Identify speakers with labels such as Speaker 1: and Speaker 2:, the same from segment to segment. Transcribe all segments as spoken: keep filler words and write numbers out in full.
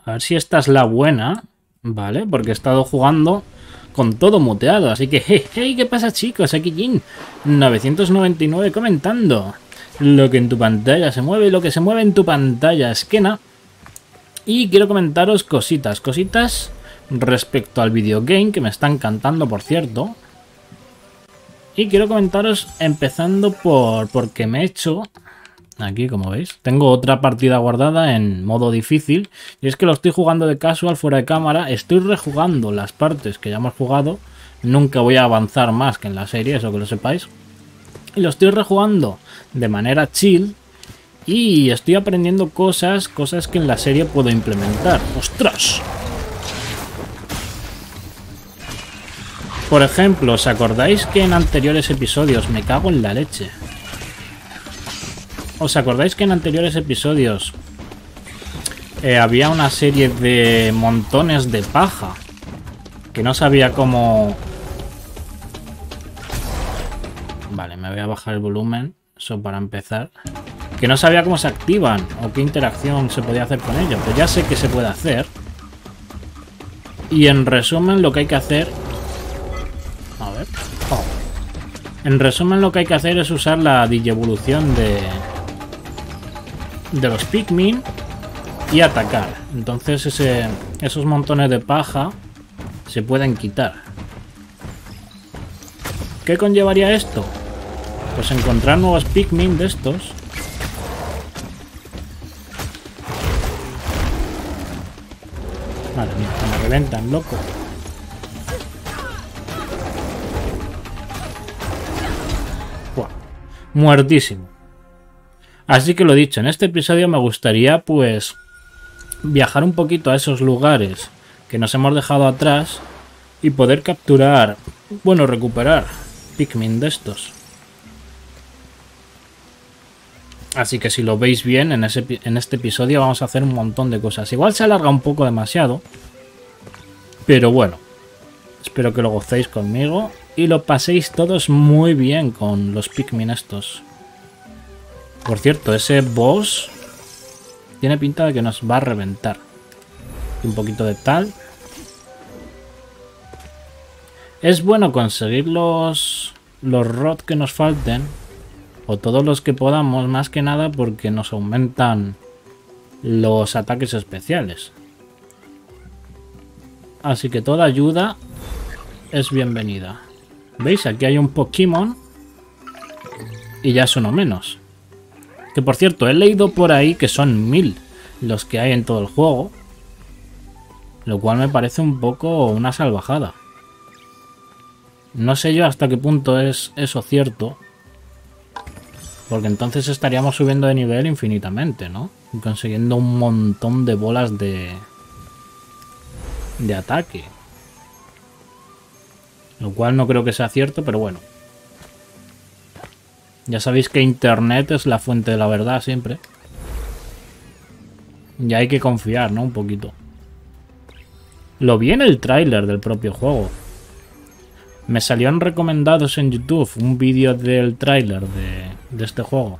Speaker 1: A ver si esta es la buena, ¿vale? Porque he estado jugando con todo muteado. Así que, hey, hey, ¿qué pasa, chicos? Aquí Jin novecientos noventa y nueve comentando. Lo que en tu pantalla se mueve, lo que se mueve en tu pantalla es Kena. Y quiero comentaros cositas, cositas respecto al videogame, que me está encantando, por cierto. Y quiero comentaros empezando por porque me he hecho... Aquí, como veis, tengo otra partida guardada en modo difícil. Y es que lo estoy jugando de casual, fuera de cámara. Estoy rejugando las partes que ya hemos jugado. Nunca voy a avanzar más que en la serie, eso que lo sepáis. Y lo estoy rejugando de manera chill. Y estoy aprendiendo cosas, cosas que en la serie puedo implementar. ¡Ostras! Por ejemplo, ¿os acordáis que en anteriores episodios me cago en la leche? ¿Os acordáis que en anteriores episodios eh, había una serie de montones de paja que no sabía cómo... Vale, me voy a bajar el volumen, eso para empezar. Que no sabía cómo se activan o qué interacción se podía hacer con ellos. Pues ya sé que se puede hacer. Y en resumen lo que hay que hacer... A ver... Oh. En resumen lo que hay que hacer es usar la digievolución de... de los Pikmin y atacar. Entonces ese, esos montones de paja se pueden quitar. ¿Qué conllevaría esto? Pues encontrar nuevos Pikmin de estos. Madre mía, me reventan, loco. Buah, muertísimo. Así que lo dicho, en este episodio me gustaría pues viajar un poquito a esos lugares que nos hemos dejado atrás y poder capturar, bueno, recuperar Pikmin de estos. Así que si lo veis bien, en, ese, en este episodio vamos a hacer un montón de cosas. Igual se alarga un poco demasiado, pero bueno, espero que lo gocéis conmigo y lo paséis todos muy bien con los Pikmin estos. Por cierto, ese boss tiene pinta de que nos va a reventar. Un poquito de tal. Es bueno conseguir los, los rod que nos falten. O todos los que podamos, más que nada porque nos aumentan los ataques especiales. Así que toda ayuda es bienvenida. ¿Veis? Aquí hay un Pokémon. Y ya es uno menos. Que por cierto, he leído por ahí que son mil los que hay en todo el juego. Lo cual me parece un poco una salvajada. No sé yo hasta qué punto es eso cierto. Porque entonces estaríamos subiendo de nivel infinitamente, ¿no? Y consiguiendo un montón de bolas de... de ataque. Lo cual no creo que sea cierto, pero bueno. Ya sabéis que internet es la fuente de la verdad siempre. Y hay que confiar, ¿no? Un poquito. Lo vi en el tráiler del propio juego. Me salieron recomendados en YouTube un vídeo del tráiler de, de este juego.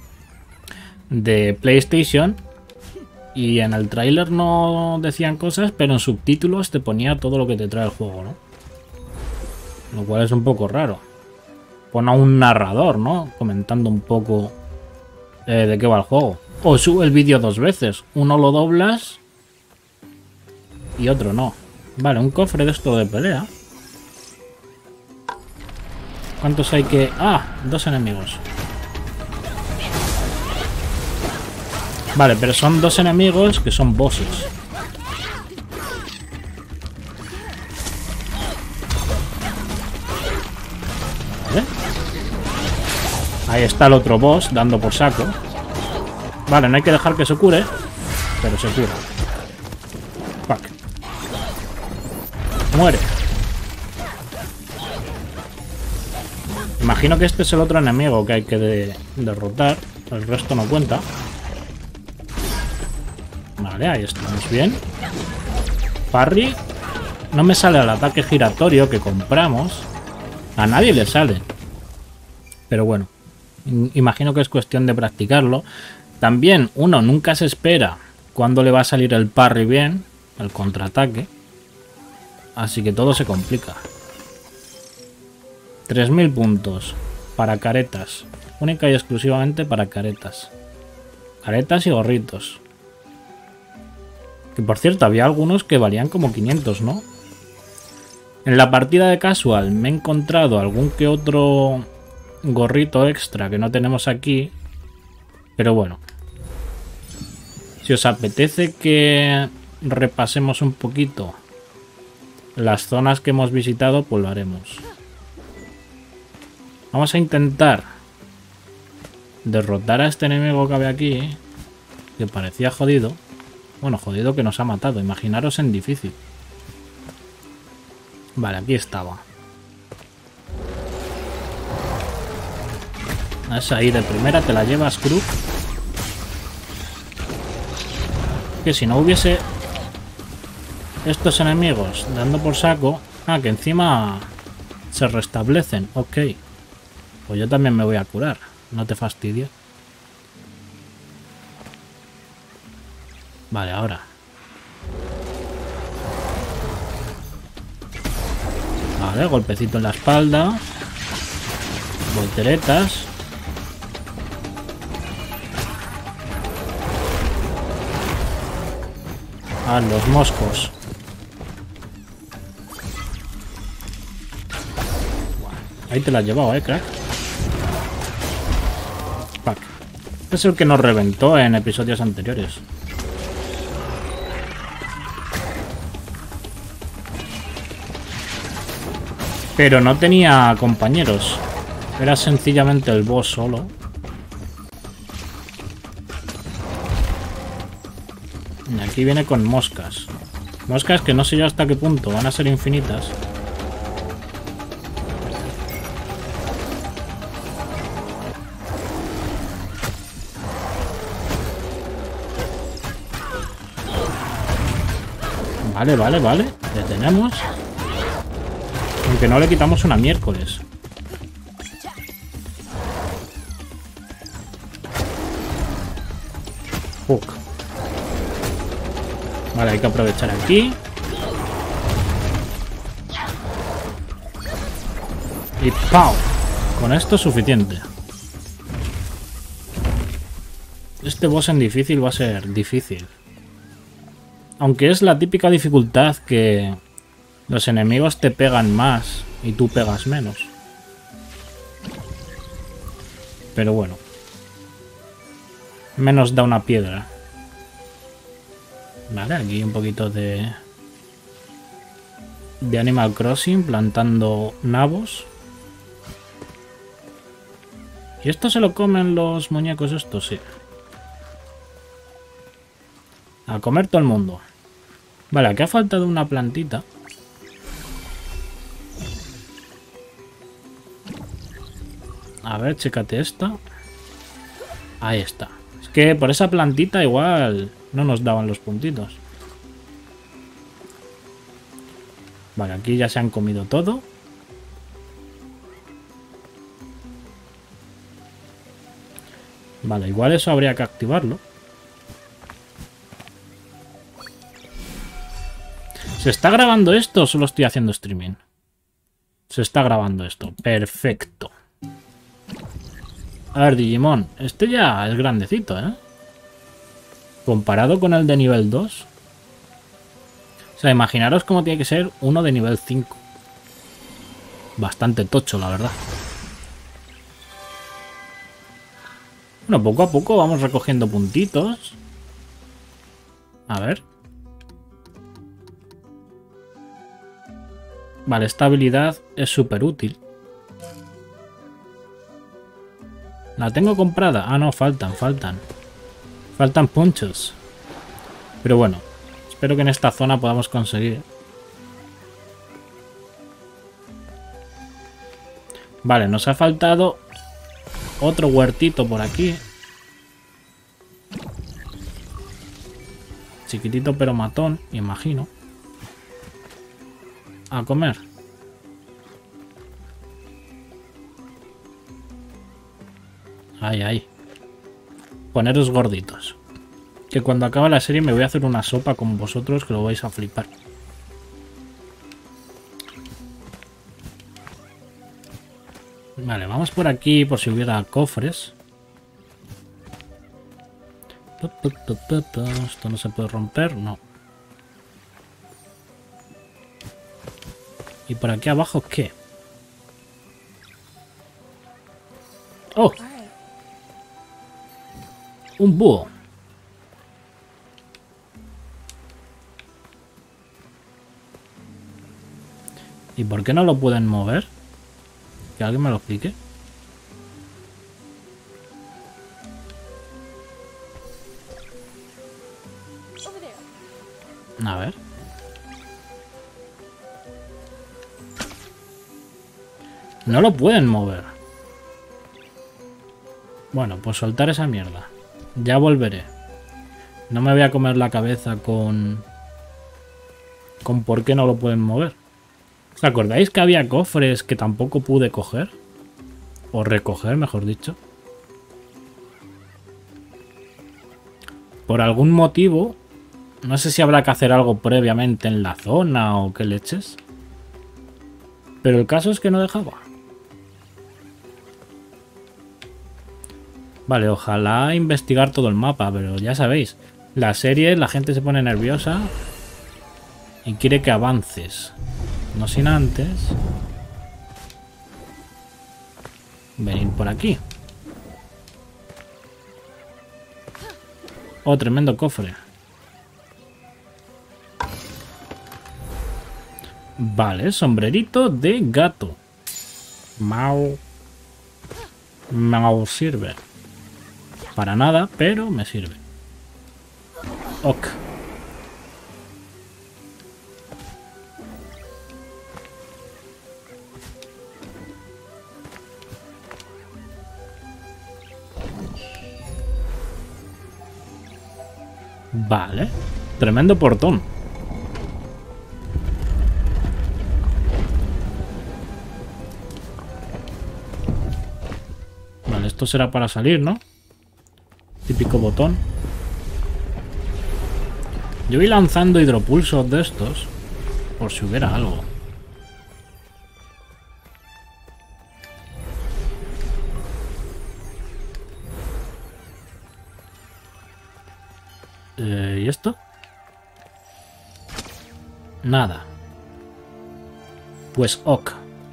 Speaker 1: De PlayStation. Y en el tráiler no decían cosas, pero en subtítulos te ponía todo lo que te trae el juego, ¿no? Lo cual es un poco raro. Pon a un narrador, ¿no? Comentando un poco eh, de qué va el juego. O sube el vídeo dos veces. Uno lo doblas y otro no. Vale, un cofre de esto de pelea. ¿Cuántos hay que...? Ah, dos enemigos. Vale, pero son dos enemigos que son bosses. Vale. Ahí está el otro boss dando por saco. Vale, no hay que dejar que se cure, pero se cura. Fuck. Muere. Imagino que este es el otro enemigo que hay que de derrotar. El resto no cuenta. Vale, ahí estamos bien. Parry. No me sale el ataque giratorio que compramos. A nadie le sale. Pero bueno. Imagino que es cuestión de practicarlo. También uno nunca se espera cuándo le va a salir el parry bien, el contraataque. Así que todo se complica. tres mil puntos para caretas. Única y exclusivamente para caretas. Caretas y gorritos. Que por cierto, había algunos que valían como quinientos, ¿no? En la partida de casual me he encontrado algún que otro gorrito extra que no tenemos aquí. Pero bueno. Si os apetece que repasemos un poquito las zonas que hemos visitado, pues lo haremos. Vamos a intentar derrotar a este enemigo que había aquí, que parecía jodido. Bueno, jodido que nos ha matado. Imaginaros en difícil. Vale, aquí estaba. Esa ahí de primera te la llevas, Krug. Que si no hubiese estos enemigos dando por saco... Ah, que encima se restablecen. Ok. Pues yo también me voy a curar. No te fastidies. Vale, ahora. Vale, golpecito en la espalda. Volteretas. Ah, los moscos. Ahí te la has llevado, eh, crack. Fuck. Este es el que nos reventó en episodios anteriores. Pero no tenía compañeros. Era sencillamente el boss solo. Y aquí viene con moscas. Moscas que no sé yo hasta qué punto van a ser infinitas. Vale, vale, vale. Detenemos. Aunque no le quitamos una miércoles. Fuck. Vale, hay que aprovechar aquí. Y ¡pau! Con esto es suficiente. Este boss en difícil va a ser difícil. Aunque es la típica dificultad que los enemigos te pegan más y tú pegas menos. Pero bueno. Menos da una piedra. Vale, aquí un poquito de... de Animal Crossing, plantando nabos. ¿Y esto se lo comen los muñecos estos? Sí. A comer todo el mundo. Vale, aquí ha faltado una plantita. A ver, chécate esta. Ahí está. Es que por esa plantita igual no nos daban los puntitos. Vale, aquí ya se han comido todo. Vale, igual eso habría que activarlo. ¿Se está grabando esto o solo estoy haciendo streaming? Se está grabando esto. Perfecto. A ver, Digimon. Este ya es grandecito, ¿eh? Comparado con el de nivel dos. O sea, imaginaros cómo tiene que ser uno de nivel cinco. Bastante tocho, la verdad. Bueno, poco a poco vamos recogiendo puntitos. A ver. Vale, esta habilidad es súper útil. ¿La tengo comprada? Ah, no, faltan, faltan. Faltan puntos. Pero bueno, espero que en esta zona podamos conseguir. Vale, nos ha faltado otro huertito por aquí. Chiquitito pero matón, imagino. A comer. Ay, ay. Poneros gorditos. Que cuando acabe la serie me voy a hacer una sopa con vosotros que lo vais a flipar. Vale, vamos por aquí por si hubiera cofres. Esto no se puede romper, no. ¿Y por aquí abajo qué? ¡Oh! Un búho. ¿Y por qué no lo pueden mover? Que alguien me lo explique. A ver. No lo pueden mover. Bueno, pues soltar esa mierda. Ya volveré. No me voy a comer la cabeza con... Con por qué no lo pueden mover. ¿Os acordáis que había cofres que tampoco pude coger? O recoger, mejor dicho. Por algún motivo... No sé si habrá que hacer algo previamente en la zona o qué leches. Pero el caso es que no dejaba. Vale, ojalá investigar todo el mapa, pero ya sabéis. La serie, la gente se pone nerviosa y quiere que avances. No sin antes venir por aquí. Oh, tremendo cofre. Vale, sombrerito de gato. Mau. Mau sirve. Para nada, pero me sirve. Ok. Vale. Tremendo portón. Vale, esto será para salir, ¿no? Típico botón. Yo voy lanzando hidropulsos de estos por si hubiera algo. Eh, ¿Y esto? Nada. Pues ok.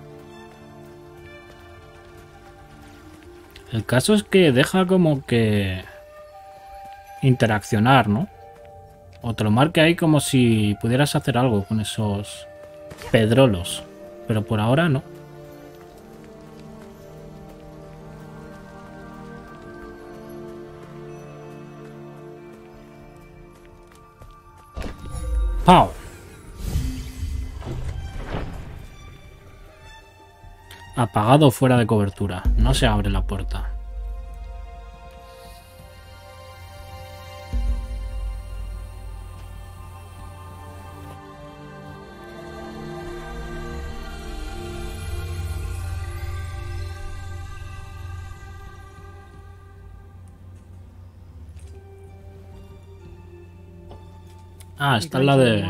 Speaker 1: El caso es que deja como que interaccionar, ¿no? O te lo marque ahí como si pudieras hacer algo con esos pedrolos. Pero por ahora no. ¡Pau! Apagado, fuera de cobertura. No se abre la puerta. Ah, esta es la de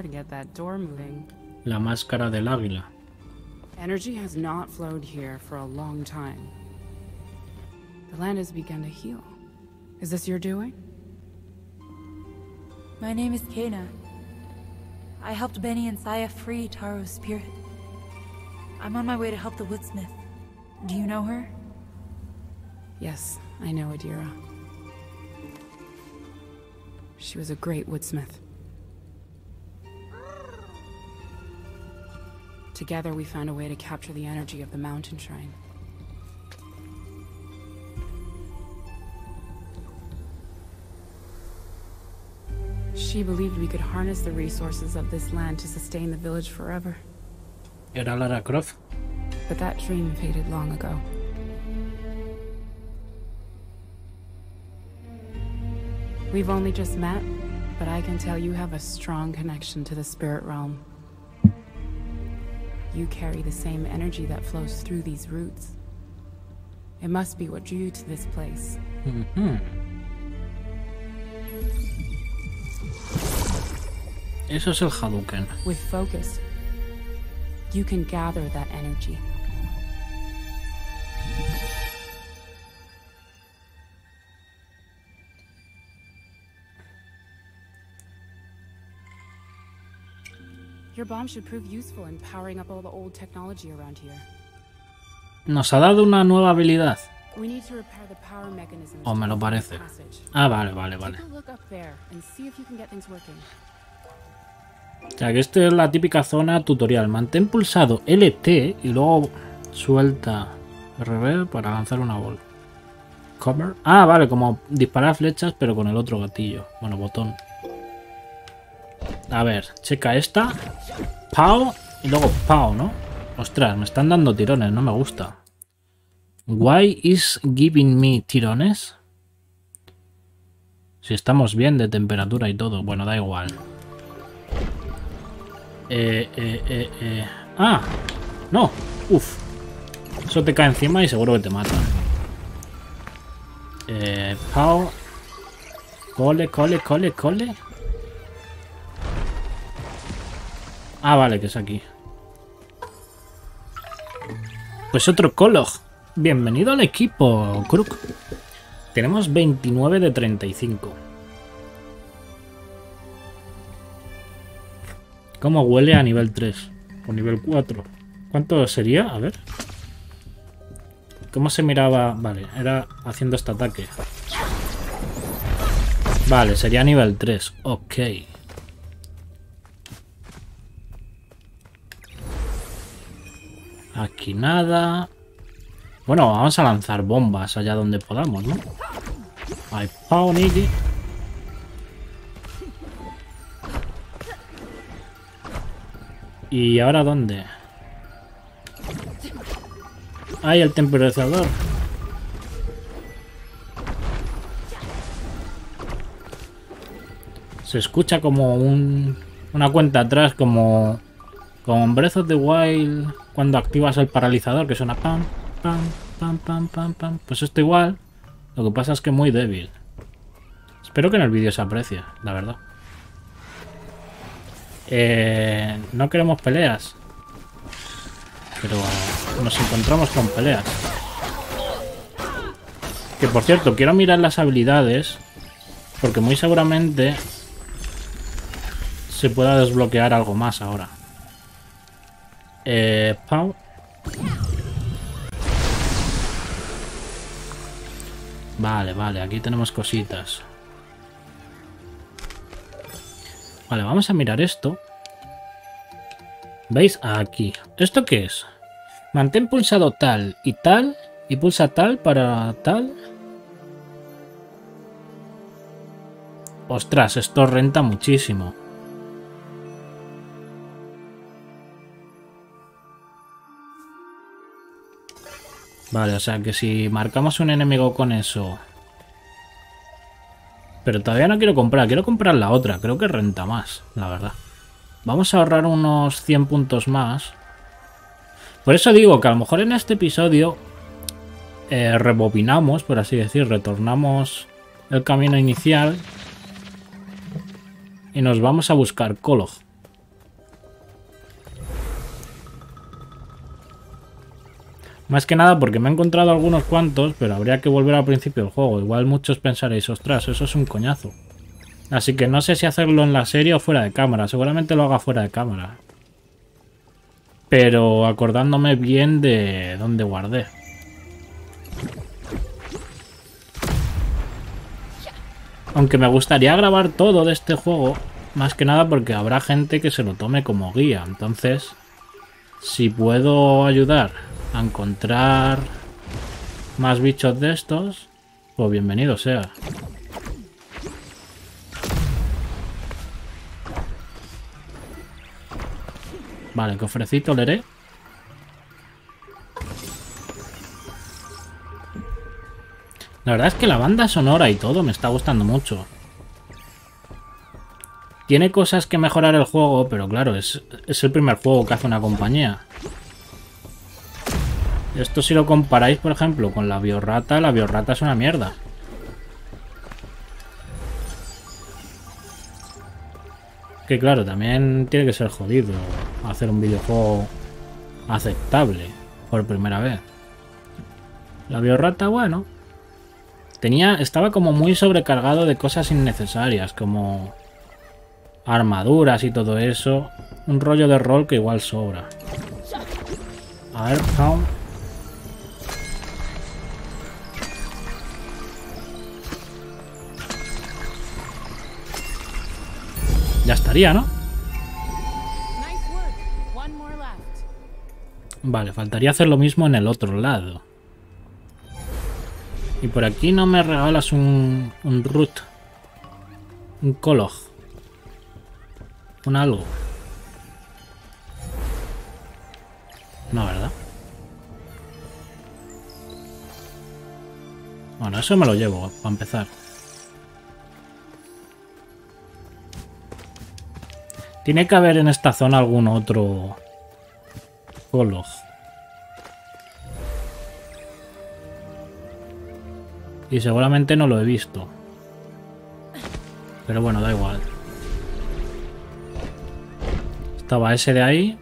Speaker 1: la máscara del águila.
Speaker 2: Energy has not flowed here for a long time. The land has begun to heal. Is this your doing?
Speaker 3: My name is Kena. I helped Benny and Saya free Taro's spirit. I'm on my way to help the woodsmith. Do you know her?
Speaker 2: Yes, I know Adira. She was a great woodsmith. Together we found a way to capture the energy of the mountain shrine. She believed we could harness the resources of this land to sustain the village forever.
Speaker 1: Era Lara Croft.
Speaker 2: But that dream faded long ago. We've only just met, but I can tell you have a strong connection to the spirit realm. You carry the same energy that flows through these roots. It must be what drew you to this place.
Speaker 1: Mm-hmm. Eso es el Hadouken.
Speaker 2: With focus, you can gather that energy. Your bomb should prove useful in powering up all the old technology around here.
Speaker 1: Nos ha dado una nueva habilidad.
Speaker 2: We need to repair the power mechanisms.
Speaker 1: O me lo parece. Ah, vale, vale, vale.
Speaker 2: Take a look up there and see if you can get things working.
Speaker 1: O sea, que esta es la típica zona tutorial. Mantén pulsado L T y luego suelta R B para lanzar una bola. Cover. Ah, vale, como disparar flechas pero con el otro gatillo. Bueno, botón. A ver, checa esta. Pow y luego pow, ¿no? Ostras, me están dando tirones, no me gusta. Why is giving me tirones? Si estamos bien de temperatura y todo. Bueno, da igual. Eh, eh, eh, eh. Ah, no. Uf. Eso te cae encima y seguro que te mata. Eh, pow. Cole, cole, cole, cole. Ah, vale, que es aquí. Pues otro Kolog. Bienvenido al equipo, Kruk. Tenemos veintinueve de treinta y cinco. ¿Cómo huele a nivel tres? O nivel cuatro. ¿Cuánto sería? A ver. ¿Cómo se miraba? Vale, era haciendo este ataque. Vale, sería nivel tres. Ok. Aquí nada. Bueno, vamos a lanzar bombas allá donde podamos, ¿no? Hay Pau Niki. ¿Y ahora dónde? ¡Ay, el temporizador! Se escucha como un, una cuenta atrás, como, como en Breath of the Wild, cuando activas el paralizador, que suena pam, pam, pam, pam, pam, pam. Pues esto igual, lo que pasa es que muy débil. Espero que en el vídeo se aprecie, la verdad. Eh, no queremos peleas, pero nos encontramos con peleas. Que por cierto, quiero mirar las habilidades, porque muy seguramente se pueda desbloquear algo más ahora. Eh, Pau. Vale, vale, aquí tenemos cositas. Vale, vamos a mirar esto. ¿Veis? Aquí. ¿Esto qué es? Mantén pulsado tal y tal. Y pulsa tal para tal. Ostras, esto renta muchísimo. Vale, o sea que si marcamos un enemigo con eso... Pero todavía no quiero comprar, quiero comprar la otra. Creo que renta más, la verdad. Vamos a ahorrar unos cien puntos más. Por eso digo que a lo mejor en este episodio eh, rebobinamos, por así decir, retornamos el camino inicial y nos vamos a buscar Kolog. Más que nada porque me he encontrado algunos cuantos, pero habría que volver al principio del juego. Igual muchos pensaréis, ostras, eso es un coñazo. Así que no sé si hacerlo en la serie o fuera de cámara. Seguramente lo haga fuera de cámara. Pero acordándome bien de dónde guardé. Aunque me gustaría grabar todo de este juego. Más que nada porque habrá gente que se lo tome como guía. Entonces, si puedo ayudar a encontrar más bichos de estos, pues bienvenido sea. Vale, cofrecito leeré. La verdad es que la banda sonora y todo me está gustando mucho. Tiene cosas que mejorar el juego, pero claro, es, es el primer juego que hace una compañía. Esto si lo comparáis, por ejemplo, con la Biorrata, la Biorrata es una mierda. Que claro, también tiene que ser jodido hacer un videojuego aceptable por primera vez. La biorrata, bueno, tenía, estaba como muy sobrecargado de cosas innecesarias, como armaduras y todo eso. Un rollo de rol que igual sobra. A ver, Pound. Ya estaría, ¿no? Vale, faltaría hacer lo mismo en el otro lado. Y por aquí no me regalas un, un root. Un colog. Un algo. No, ¿verdad? Bueno, eso me lo llevo, para empezar. Tiene que haber en esta zona algún otro colog. Y seguramente no lo he visto. Pero bueno, da igual. Estaba ese de ahí.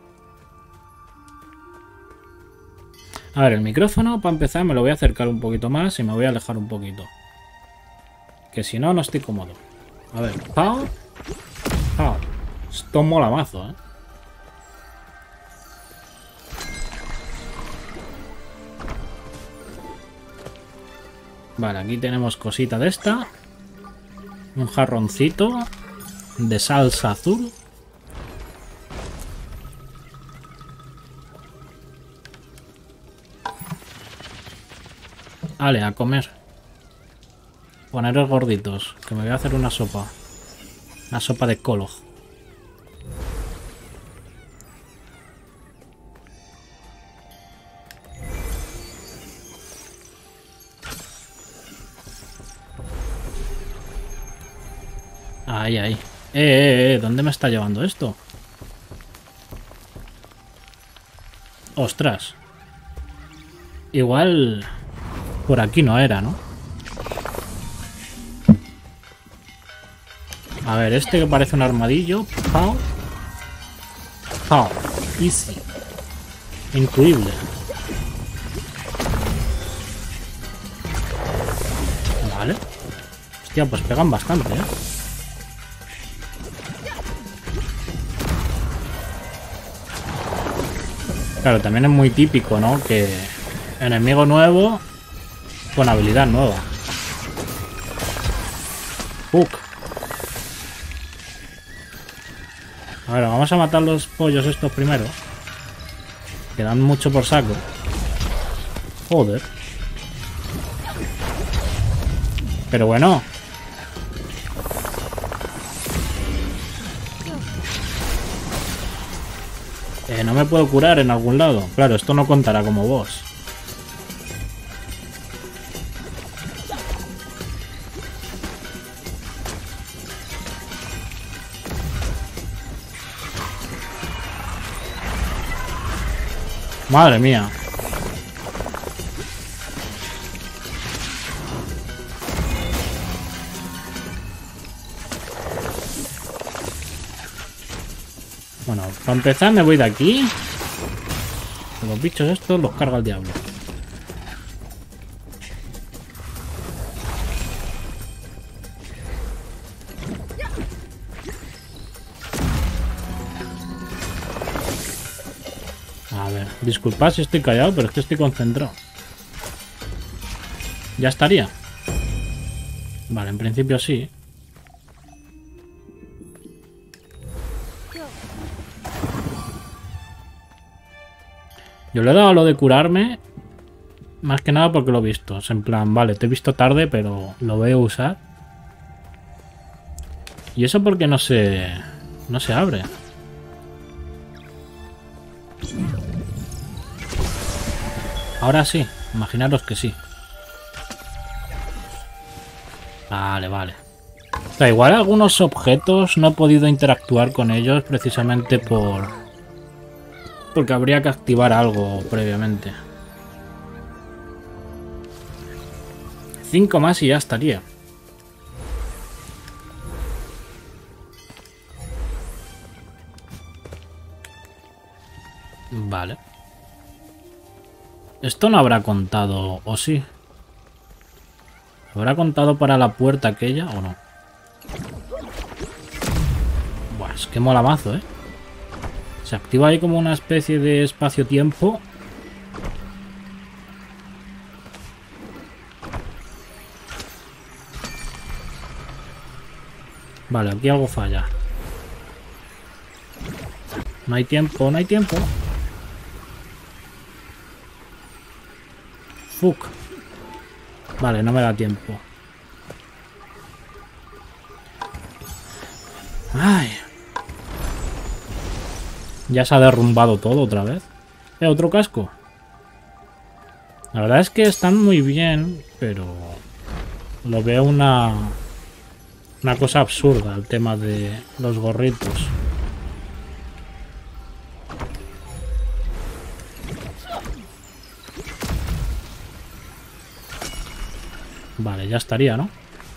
Speaker 1: A ver, el micrófono, para empezar, me lo voy a acercar un poquito más y me voy a alejar un poquito. Que si no, no estoy cómodo. A ver, pao. Pao. Esto mola mazo, ¿eh? Vale, aquí tenemos cosita de esta. Un jarroncito de salsa azul. Vale, a comer. Poneros gorditos, que me voy a hacer una sopa. Una sopa de colog. Ahí, ahí. Eh, eh, eh, ¿dónde me está llevando esto? Ostras. Igual por aquí no era, ¿no? A ver, este que parece un armadillo. Pau. Pau. Easy. Increíble. Vale. Hostia, pues pegan bastante, ¿eh? Claro, también es muy típico, ¿no? Que enemigo nuevo con habilidad nueva. Hook. A ver, vamos a matar los pollos estos primero. Que dan mucho por saco. Joder. Pero bueno. Eh, no me puedo curar en algún lado. Claro, esto no contará como boss. Madre mía. Bueno, para empezar me voy de aquí. Los bichos estos los carga el diablo. A ver, disculpad si estoy callado, pero es que estoy concentrado. Ya estaría. Vale, en principio sí. Yo le he dado a lo de curarme, más que nada porque lo he visto. Es en plan, vale, te he visto tarde, pero lo veo usar. Y eso porque no se, no se abre. Ahora sí, imaginaros que sí. Vale, vale. O sea, igual algunos objetos no he podido interactuar con ellos precisamente por... porque habría que activar algo previamente. Cinco más y ya estaría. Vale. Esto no habrá contado, ¿o sí? ¿Habrá contado para la puerta aquella o no? Buah, es que mola mazo, ¿eh? Se activa ahí como una especie de espacio-tiempo. Vale, aquí algo falla. No hay tiempo, no hay tiempo. Fuck. Vale, no me da tiempo. Ay. Ya se ha derrumbado todo otra vez. ¿Eh, otro casco? La verdad es que están muy bien, pero lo veo una una cosa absurda el tema de los gorritos. Vale, ya estaría, ¿no?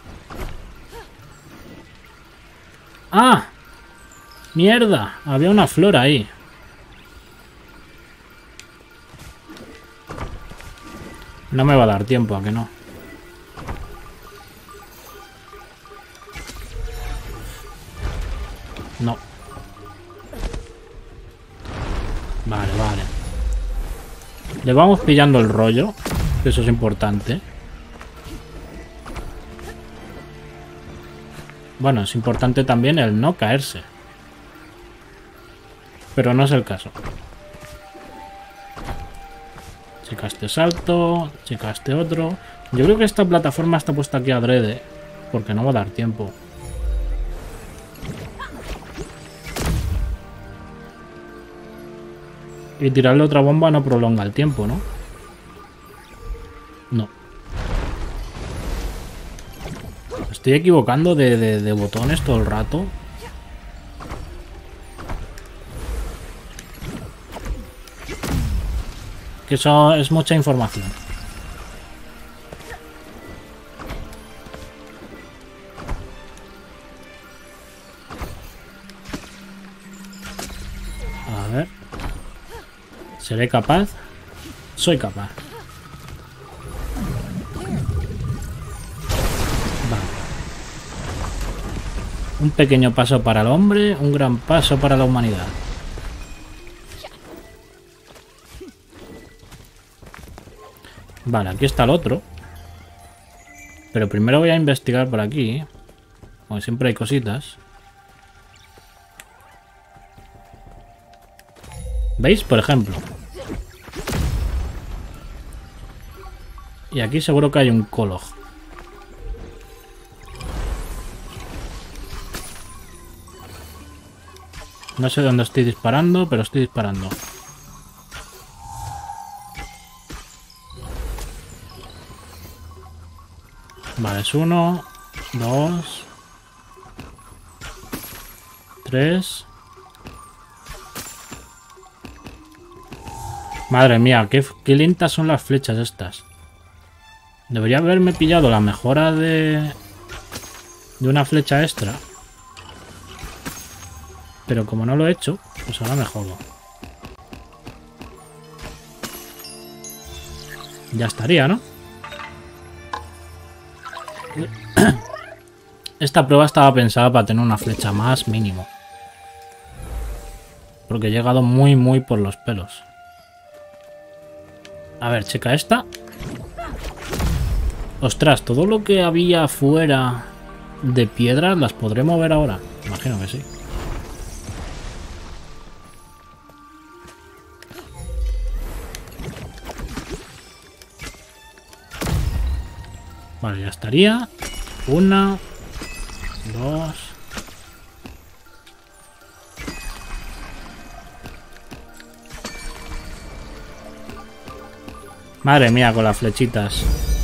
Speaker 1: ¡Ah! ¡Mierda! Había una flor ahí. No me va a dar tiempo, ¿a que no? No. Vale, vale. Le vamos pillando el rollo, que eso es importante. Bueno, es importante también el no caerse. Pero no es el caso. Checa este salto, checa este otro. Yo creo que esta plataforma está puesta aquí adrede, porque no va a dar tiempo. Y tirarle otra bomba no prolonga el tiempo, ¿no? No. Estoy equivocando de, de, de botones todo el rato. Que eso es mucha información. A ver. ¿Seré capaz? Soy capaz. Vale. Un pequeño paso para el hombre, un gran paso para la humanidad. Vale, aquí está el otro. Pero primero voy a investigar por aquí. Como siempre hay cositas. ¿Veis? Por ejemplo. Y aquí seguro que hay un Kolog. No sé dónde estoy disparando, pero estoy disparando. Vale, es uno, dos, tres. Madre mía, qué, qué lentas son las flechas estas. Debería haberme pillado la mejora de, de una flecha extra. Pero como no lo he hecho, pues ahora me jodo. Ya estaría, ¿no? Esta prueba estaba pensada para tener una flecha más mínimo. Porque he llegado muy, muy por los pelos. A ver, checa esta. Ostras, todo lo que había afuera de piedras las podré mover ahora. Imagino que sí. Vale, ya estaría. Una, dos. Madre mía, con las flechitas.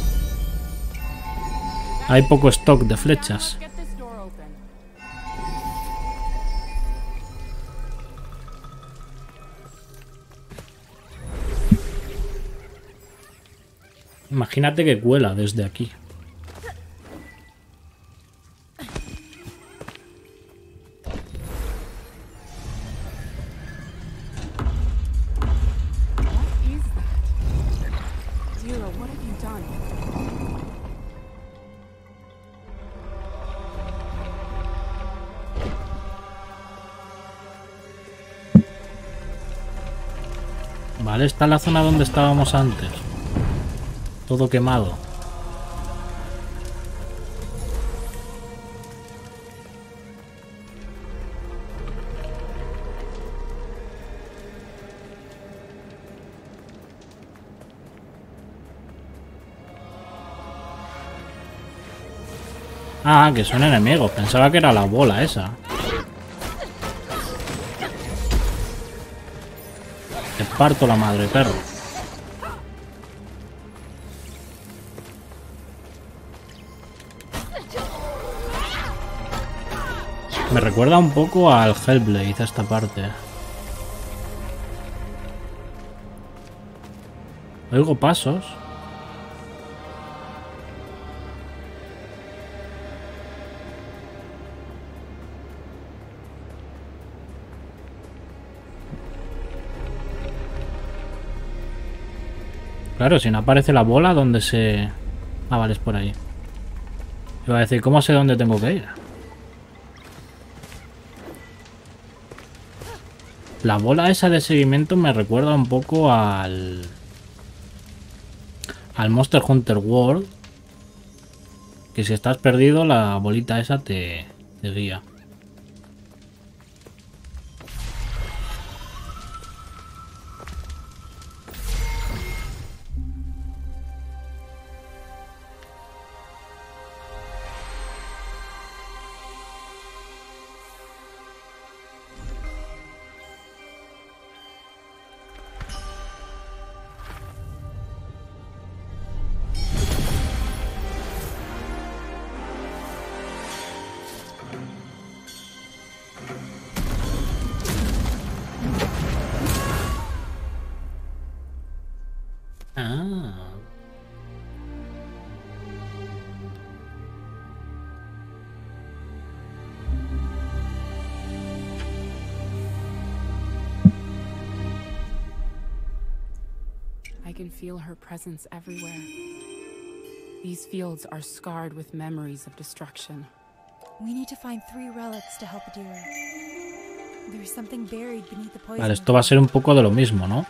Speaker 1: Hay poco stock de flechas. Imagínate que cuela desde aquí. Vale, está la zona donde estábamos antes. Todo quemado. Ah, que son enemigos. Pensaba que era la bola esa. Te parto la madre, perro. Me recuerda un poco al Hellblade esta parte. Oigo pasos. Claro, si no aparece la bola, ¿dónde se...? Ah, vale, es por ahí. Iba a decir, ¿cómo sé dónde tengo que ir? La bola esa de seguimiento me recuerda un poco al... al Monster Hunter World. Que si estás perdido, la bolita esa te, te guía. Ah.
Speaker 2: I can feel her presence everywhere. These fields are scarred with memories of destruction.
Speaker 3: We need to find three relics to help Adira. There's something buried beneath the poison.
Speaker 1: Vale, esto va a ser un poco de lo mismo, ¿no?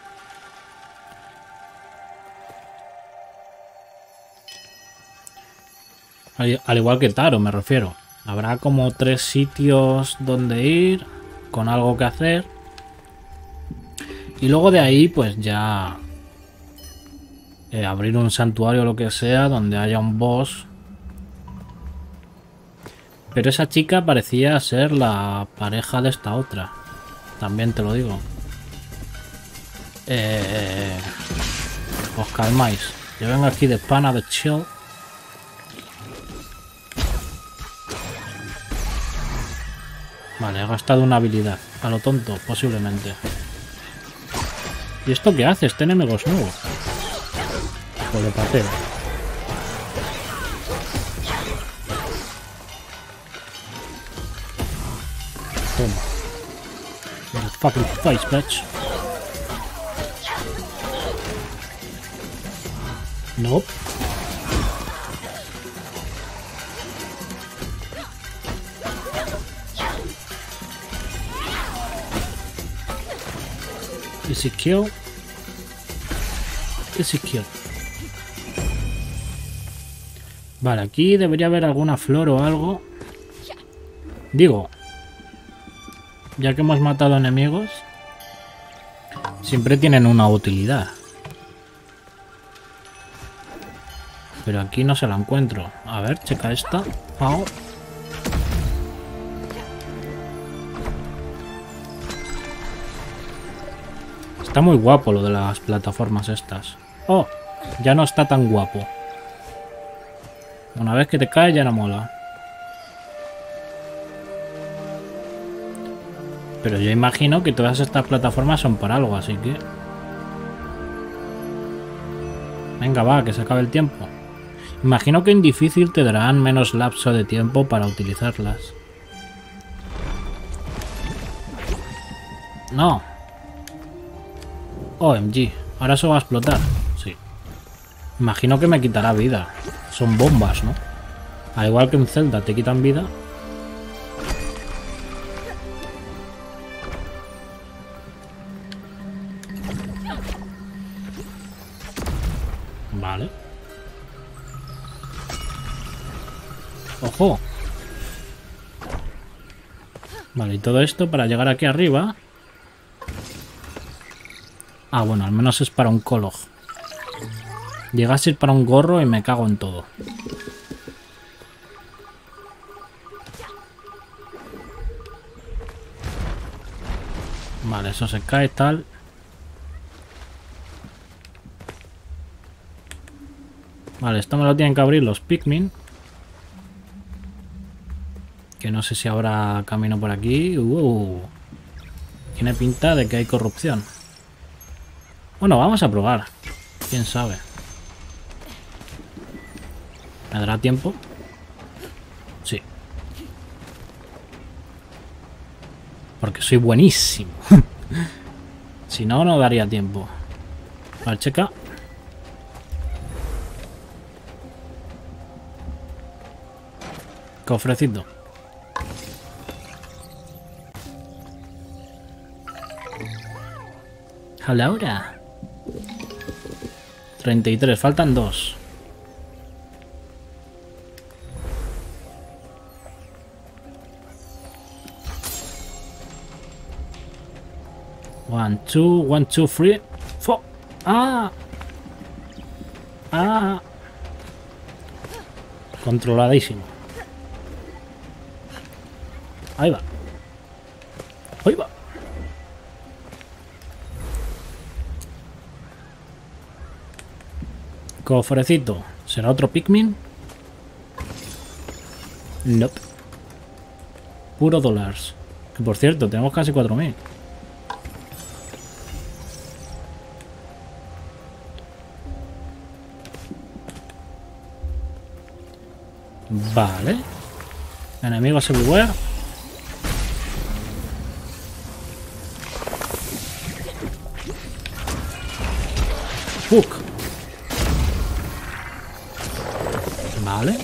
Speaker 1: Al, al igual que Taro, me refiero. Habrá como tres sitios donde ir, con algo que hacer. Y luego de ahí, pues ya... Eh, abrir un santuario o lo que sea, donde haya un boss. Pero esa chica parecía ser la pareja de esta otra. También te lo digo. Eh, os calmáis. Yo vengo aquí de pana, de chill. Vale, he gastado una habilidad. A lo tonto, posiblemente. ¿Y esto qué hace? Este enemigo es nuevo. Hijo de papel. Toma. In the fucking face, bitch. Nope. Easy kill. Easy kill. Vale, aquí debería haber alguna flor o algo. Digo, ya que hemos matado enemigos, siempre tienen una utilidad. Pero aquí no se la encuentro. A ver, checa esta. Oh. Está muy guapo lo de las plataformas estas. Oh, ya no está tan guapo. Una vez que te caes ya no mola. Pero yo imagino que todas estas plataformas son para algo, así que... Venga, va, que se acabe el tiempo. Imagino que en difícil te darán menos lapso de tiempo para utilizarlas. No. O M G. Ahora eso va a explotar. Sí. Imagino que me quitará vida. Son bombas, ¿no? Al igual que en Zelda te quitan vida. Vale. ¡Ojo! Vale, y todo esto para llegar aquí arriba. Ah, bueno, al menos es para un Kolog. Llega a ser para un gorro y me cago en todo. Vale, eso se cae tal. Vale, esto me lo tienen que abrir los Pikmin. Que no sé si habrá camino por aquí. Uh, tiene pinta de que hay corrupción. Bueno, vamos a probar. Quién sabe. ¿Me dará tiempo? Sí. Porque soy buenísimo. Si no, no daría tiempo. Vale, checa. Cofrecito. A la hora. treinta y tres, faltan dos. One, two, one, two, three, four. Ah. Ah. Controladísimo. Ahí va. Ahí va. Cofrecito. ¿Será otro Pikmin? Nope. Puro dólares. Que por cierto, tenemos casi cuatro mil. Vale. Enemigos everywhere. Fuck. Vale.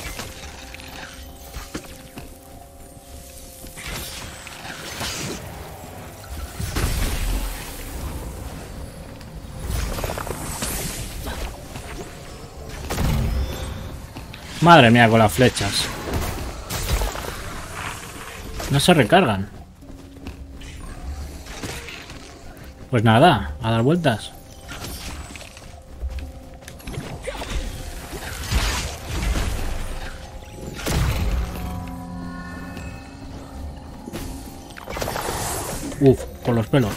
Speaker 1: Madre mía con las flechas. No se recargan. Pues nada, a dar vueltas. Uf, por los pelos.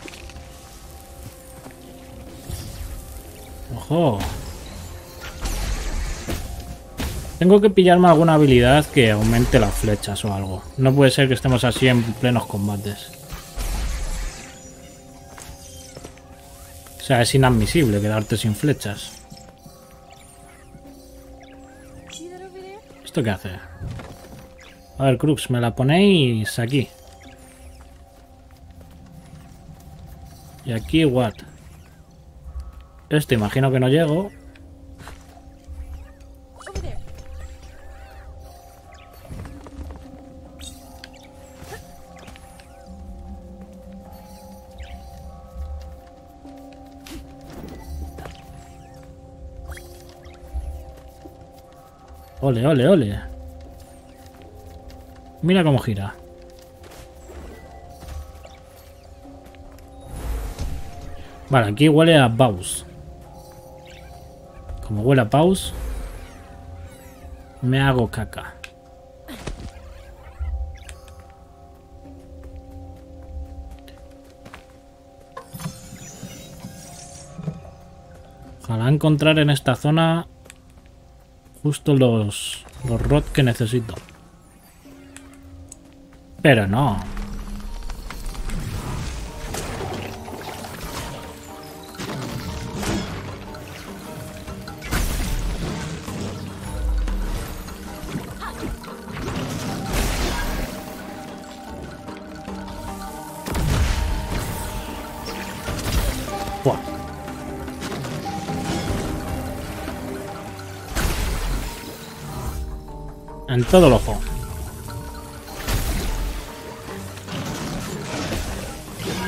Speaker 1: Ojo. Tengo que pillarme alguna habilidad que aumente las flechas o algo. No puede ser que estemos así en plenos combates. O sea, es inadmisible quedarte sin flechas. ¿Esto qué hace? A ver, Crux, me la ponéis aquí. Y aquí, what? Este imagino que no llego. Ole, ole, ole. Mira cómo gira. Vale, aquí huele a Paus. Como huele a Paus, me hago caca. Ojalá encontrar en esta zona justo los, los rod que necesito. Pero no. Buah. En todo el ojo.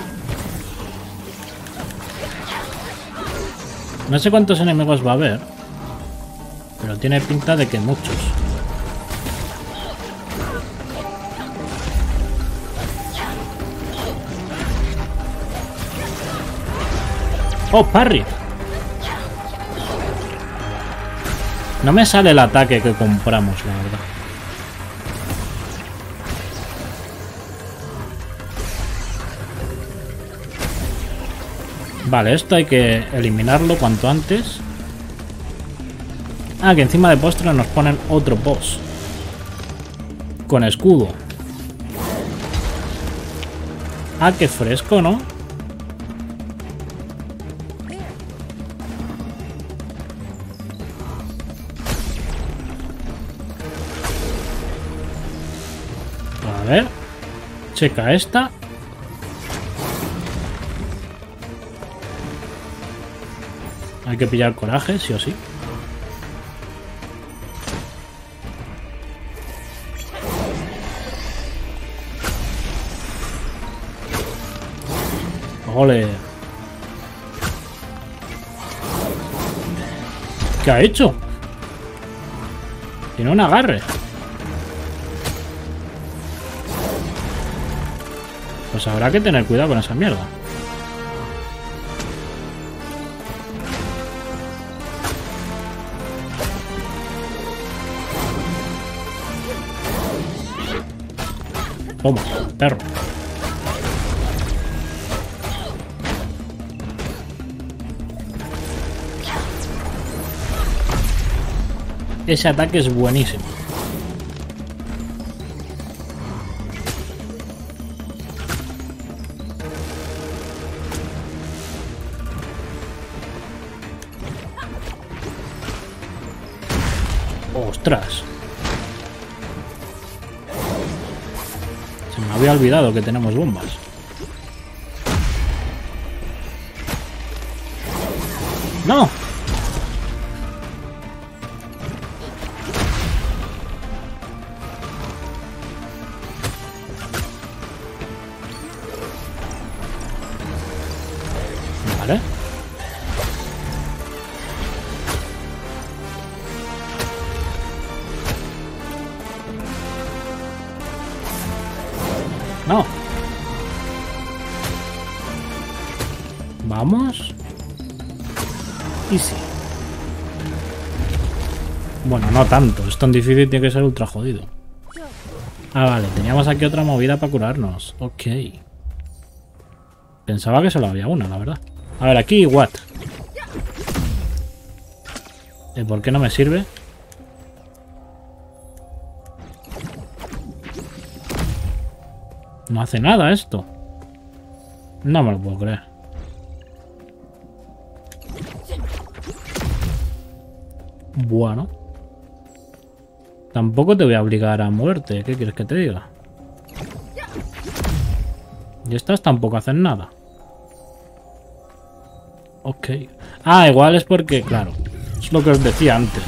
Speaker 1: No sé cuántos enemigos va a haber. tiene pinta de que muchos. ¡Oh, parry! No me sale el ataque que compramos, la verdad. Vale, esto hay que eliminarlo cuanto antes. Ah, que encima de postre nos ponen otro boss. Con escudo. Ah, qué fresco, ¿no? A ver. Checa esta. Hay que pillar coraje, sí o sí. ¡Ole! ¿Qué ha hecho? Tiene un agarre. Pues habrá que tener cuidado con esa mierda. Toma, perro. Ese ataque es buenísimo. ¡Ostras! Se me había olvidado que tenemos bombas. ¡No! Vale. No. Vamos. Y sí. Bueno, no tanto. Es tan difícil, tiene que ser ultra jodido. Ah, vale. Teníamos aquí otra movida para curarnos. Ok. Pensaba que solo había una, la verdad. A ver, aquí, what? ¿Y por qué no me sirve? No hace nada esto. No me lo puedo creer. Bueno. Tampoco te voy a obligar a moverte. ¿Qué quieres que te diga? Y estas tampoco hacen nada. Ok. Ah, igual es porque, claro, es lo que os decía antes.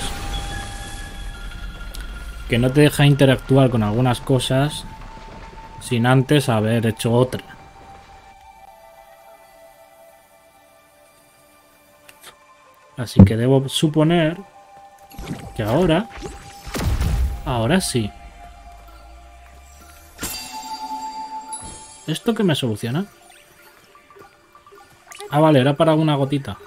Speaker 1: Que no te deja interactuar con algunas cosas sin antes haber hecho otra. Así que debo suponer que ahora... Ahora sí. ¿Esto qué me soluciona? Ah, vale, era para una gotita.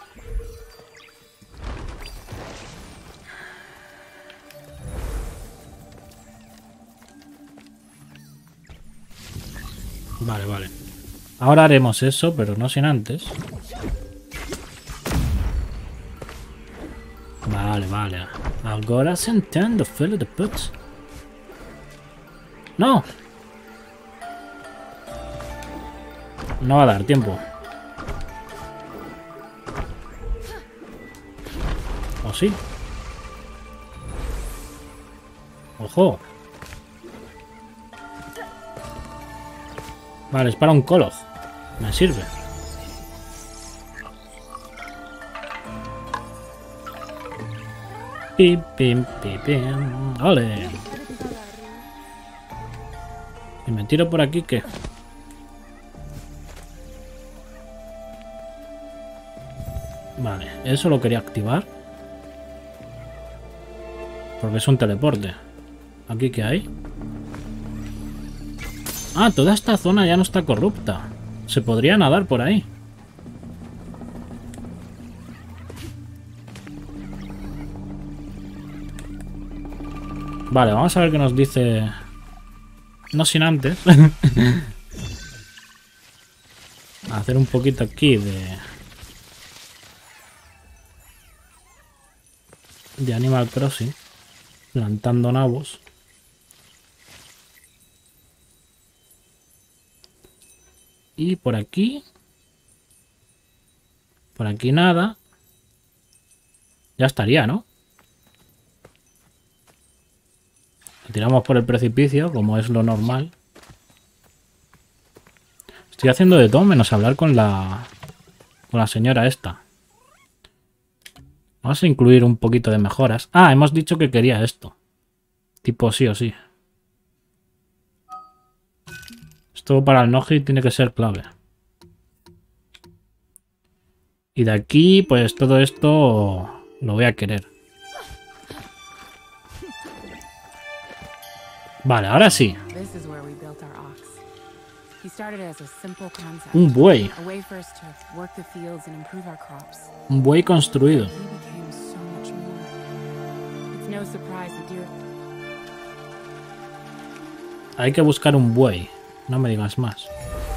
Speaker 1: Vale, vale. Ahora haremos eso, pero no sin antes. Vale, vale. Ahora se entiende, filho de puta. No. No va a dar tiempo. ¿O sí? ¡Ojo! Vale, es para un Kolov. Me sirve. Pim, pim, pim, pim. ¡Ole! Y me tiro por aquí, ¿qué? Vale, eso lo quería activar. Porque es un teleporte. ¿Aquí qué hay? Ah, toda esta zona ya no está corrupta. Se podría nadar por ahí. Vale, vamos a ver qué nos dice. No sin antes hacer un poquito aquí de de Animal Crossing, plantando nabos. Y por aquí, por aquí nada. Ya estaría, ¿no? Lo tiramos por el precipicio, como es lo normal. Estoy haciendo de todo menos hablar con la con la señora esta. Vamos a incluir un poquito de mejoras. Ah, hemos dicho que quería esto. Tipo sí o sí. Esto para el Noji tiene que ser clave. Y de aquí, pues todo esto lo voy a querer. Vale, ahora sí. Un buey. Un buey construido. Hay que buscar un buey. No me digas más.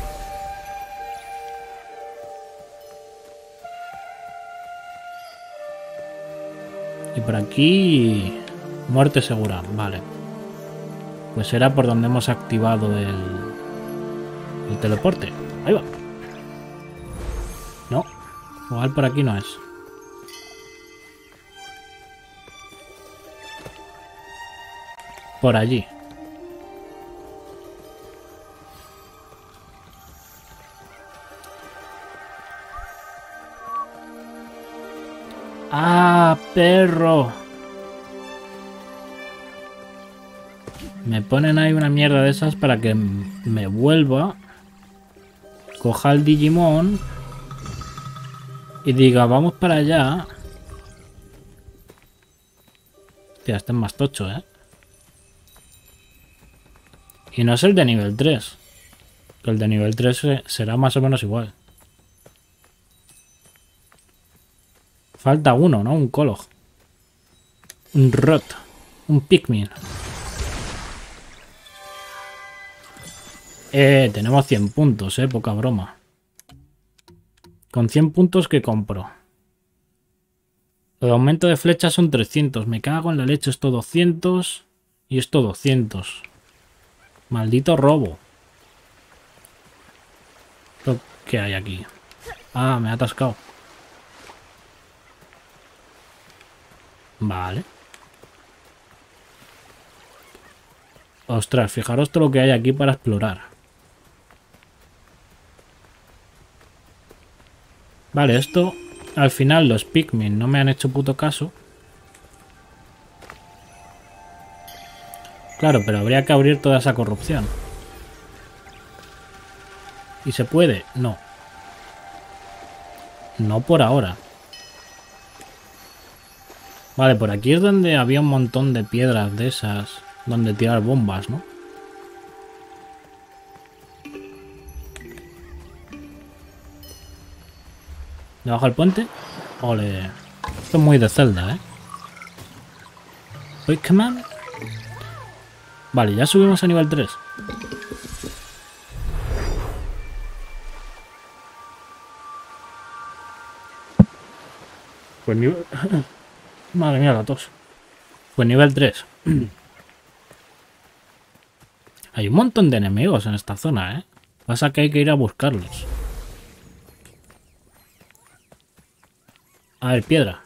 Speaker 1: Y por aquí... muerte segura. Vale. Pues será por donde hemos activado el... el teleporte. Ahí va. No. Igual por aquí no es. Por allí. ¡Ah, perro! Me ponen ahí una mierda de esas para que me vuelva, coja el Digimon y diga, vamos para allá. Hostia, este es más tocho, ¿eh? Y no es el de nivel tres. Que el de nivel tres será más o menos igual. Falta uno, ¿no? Un Kolog. Un Rot. Un Pikmin. Eh, tenemos cien puntos, eh. Poca broma. Con cien puntos, ¿qué compro? El aumento de flechas son trescientos. Me cago en la leche. Esto doscientos. Y esto doscientos. Maldito robo. ¿Qué hay aquí? Ah, me ha atascado. Vale. Ostras, fijaros todo lo que hay aquí para explorar. Vale, esto... al final los Pikmin no me han hecho puto caso. Claro, pero habría que abrir toda esa corrupción. ¿Y se puede? No. No por ahora. Vale, por aquí es donde había un montón de piedras de esas, donde tirar bombas, ¿no? ¿Debajo del puente? Ole. Esto es muy de Zelda, ¿eh? Pikmin. Vale, ya subimos a nivel tres. Pues nivel... Madre mía, la tos. Pues nivel tres. Hay un montón de enemigos en esta zona, ¿eh? Pasa que hay que ir a buscarlos. A ver, piedra.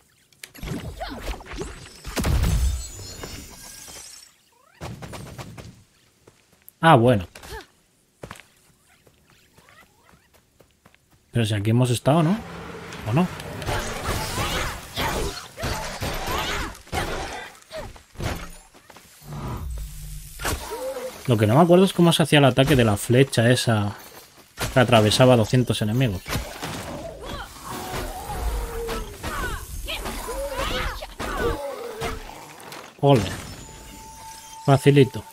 Speaker 1: Ah, bueno. Pero si aquí hemos estado, ¿no? ¿O no? Lo que no me acuerdo es cómo se hacía el ataque de la flecha esa que atravesaba doscientos enemigos. Ole. Facilito.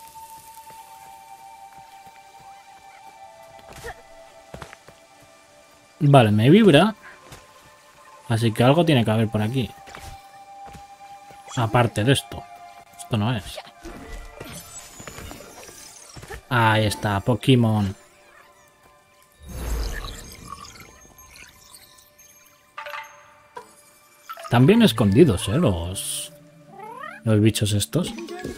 Speaker 1: Vale, me vibra. Así que algo tiene que haber por aquí. Aparte de esto. Esto no es. Ahí está, Pokémon. Están bien escondidos, ¿eh? Los, los bichos estos.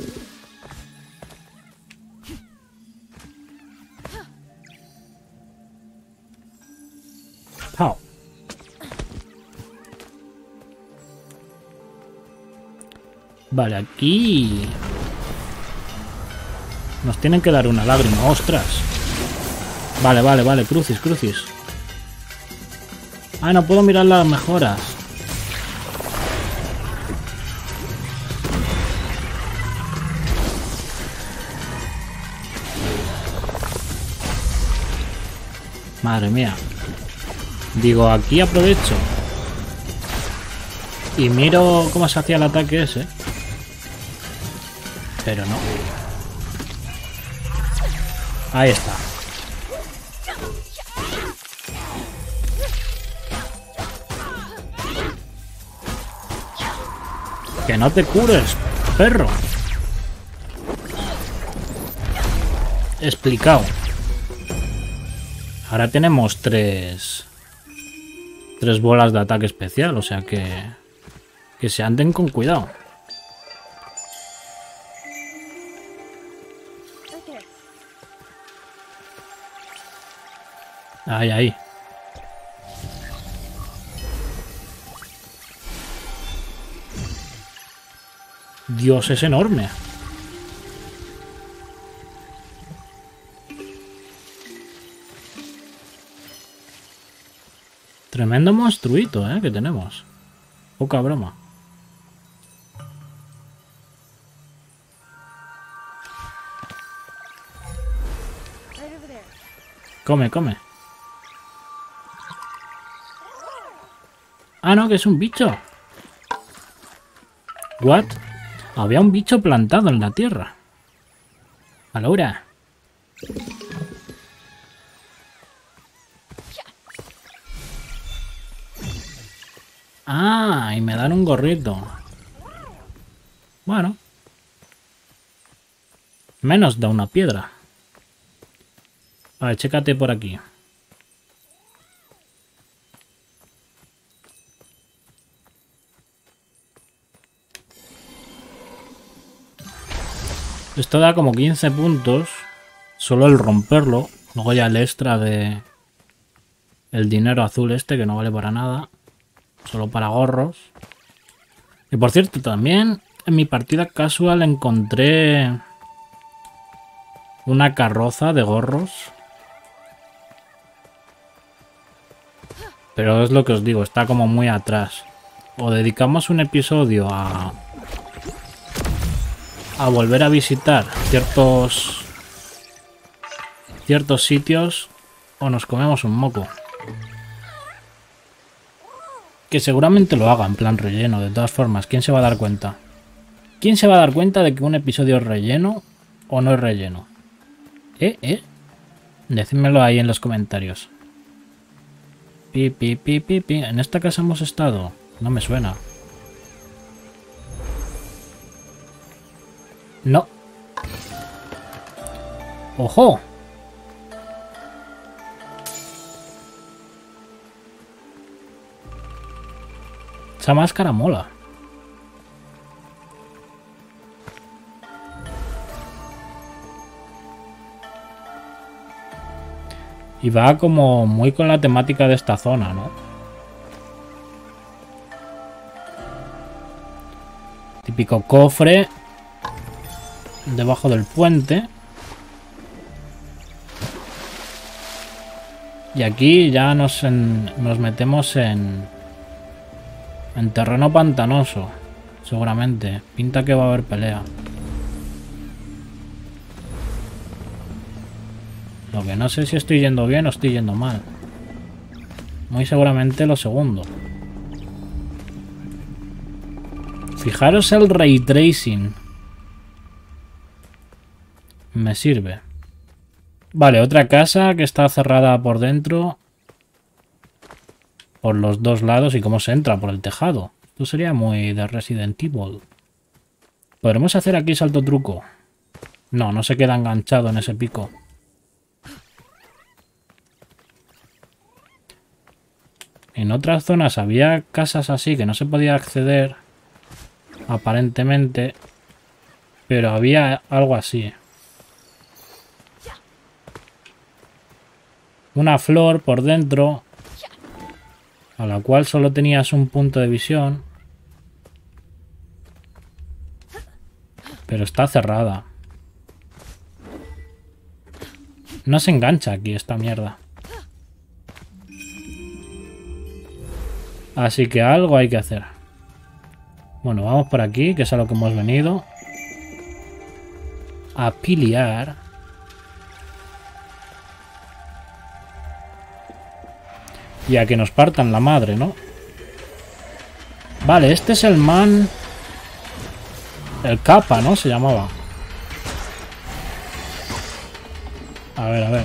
Speaker 1: Pau. Vale, aquí... Nos tienen que dar una lágrima, ostras. Vale, vale, vale, crucis, crucis. Ah, no puedo mirar las mejoras. Madre mía. Digo, aquí aprovecho. Y miro cómo se hacía el ataque ese. Pero no. Ahí está. Que no te cures, perro. Explicado. Ahora tenemos tres... Tres bolas de ataque especial, o sea que... Que se anden con cuidado. Ahí, ahí. Dios, es enorme. Tremendo monstruito, ¿eh? Que tenemos. Poca broma. Come, come. Ah, no, que es un bicho. What? Había un bicho plantado en la tierra. Alora. Ah, y me dan un gorrito. Bueno. Menos da una piedra. A ver, chécate por aquí. Esto da como quince puntos. Solo el romperlo. Luego ya el extra de... El dinero azul este, que no vale para nada. Solo para gorros. Y por cierto, también en mi partida casual encontré... Una carroza de gorros. Pero es lo que os digo, está como muy atrás. O dedicamos un episodio a... A volver a visitar ciertos... Ciertos sitios. O nos comemos un moco. Que seguramente lo haga en plan relleno, de todas formas. ¿Quién se va a dar cuenta? ¿Quién se va a dar cuenta de que un episodio es relleno o no es relleno? ¿Eh? ¿Eh? Decídmelo ahí en los comentarios. Pi, pi, pi, pi, pi. ¿En esta casa hemos estado? No me suena. No. ¡Ojo! Esa máscara mola. Y va como muy con la temática de esta zona, ¿no? Típico cofre debajo del puente. Y aquí ya nos, en, nos metemos en, en terreno pantanoso, seguramente. Pinta que va a haber pelea. Lo que no sé si estoy yendo bien o estoy yendo mal. Muy seguramente lo segundo. Fijaros el ray tracing. Me sirve. Vale, otra casa que está cerrada por dentro. Por los dos lados. ¿Y cómo se entra? Por el tejado. Esto sería muy de Resident Evil. ¿Podremos hacer aquí salto truco? No, no se queda enganchado en ese pico. En otras zonas había casas así que no se podía acceder. Aparentemente. Pero había algo así. Una flor por dentro. A la cual solo tenías un punto de visión. Pero está cerrada. No se engancha aquí esta mierda. Así que algo hay que hacer. Bueno, vamos por aquí, que es a lo que hemos venido. A piliar. Y a que nos partan la madre, ¿no? Vale, este es el man... El capa, ¿no? Se llamaba. A ver, a ver.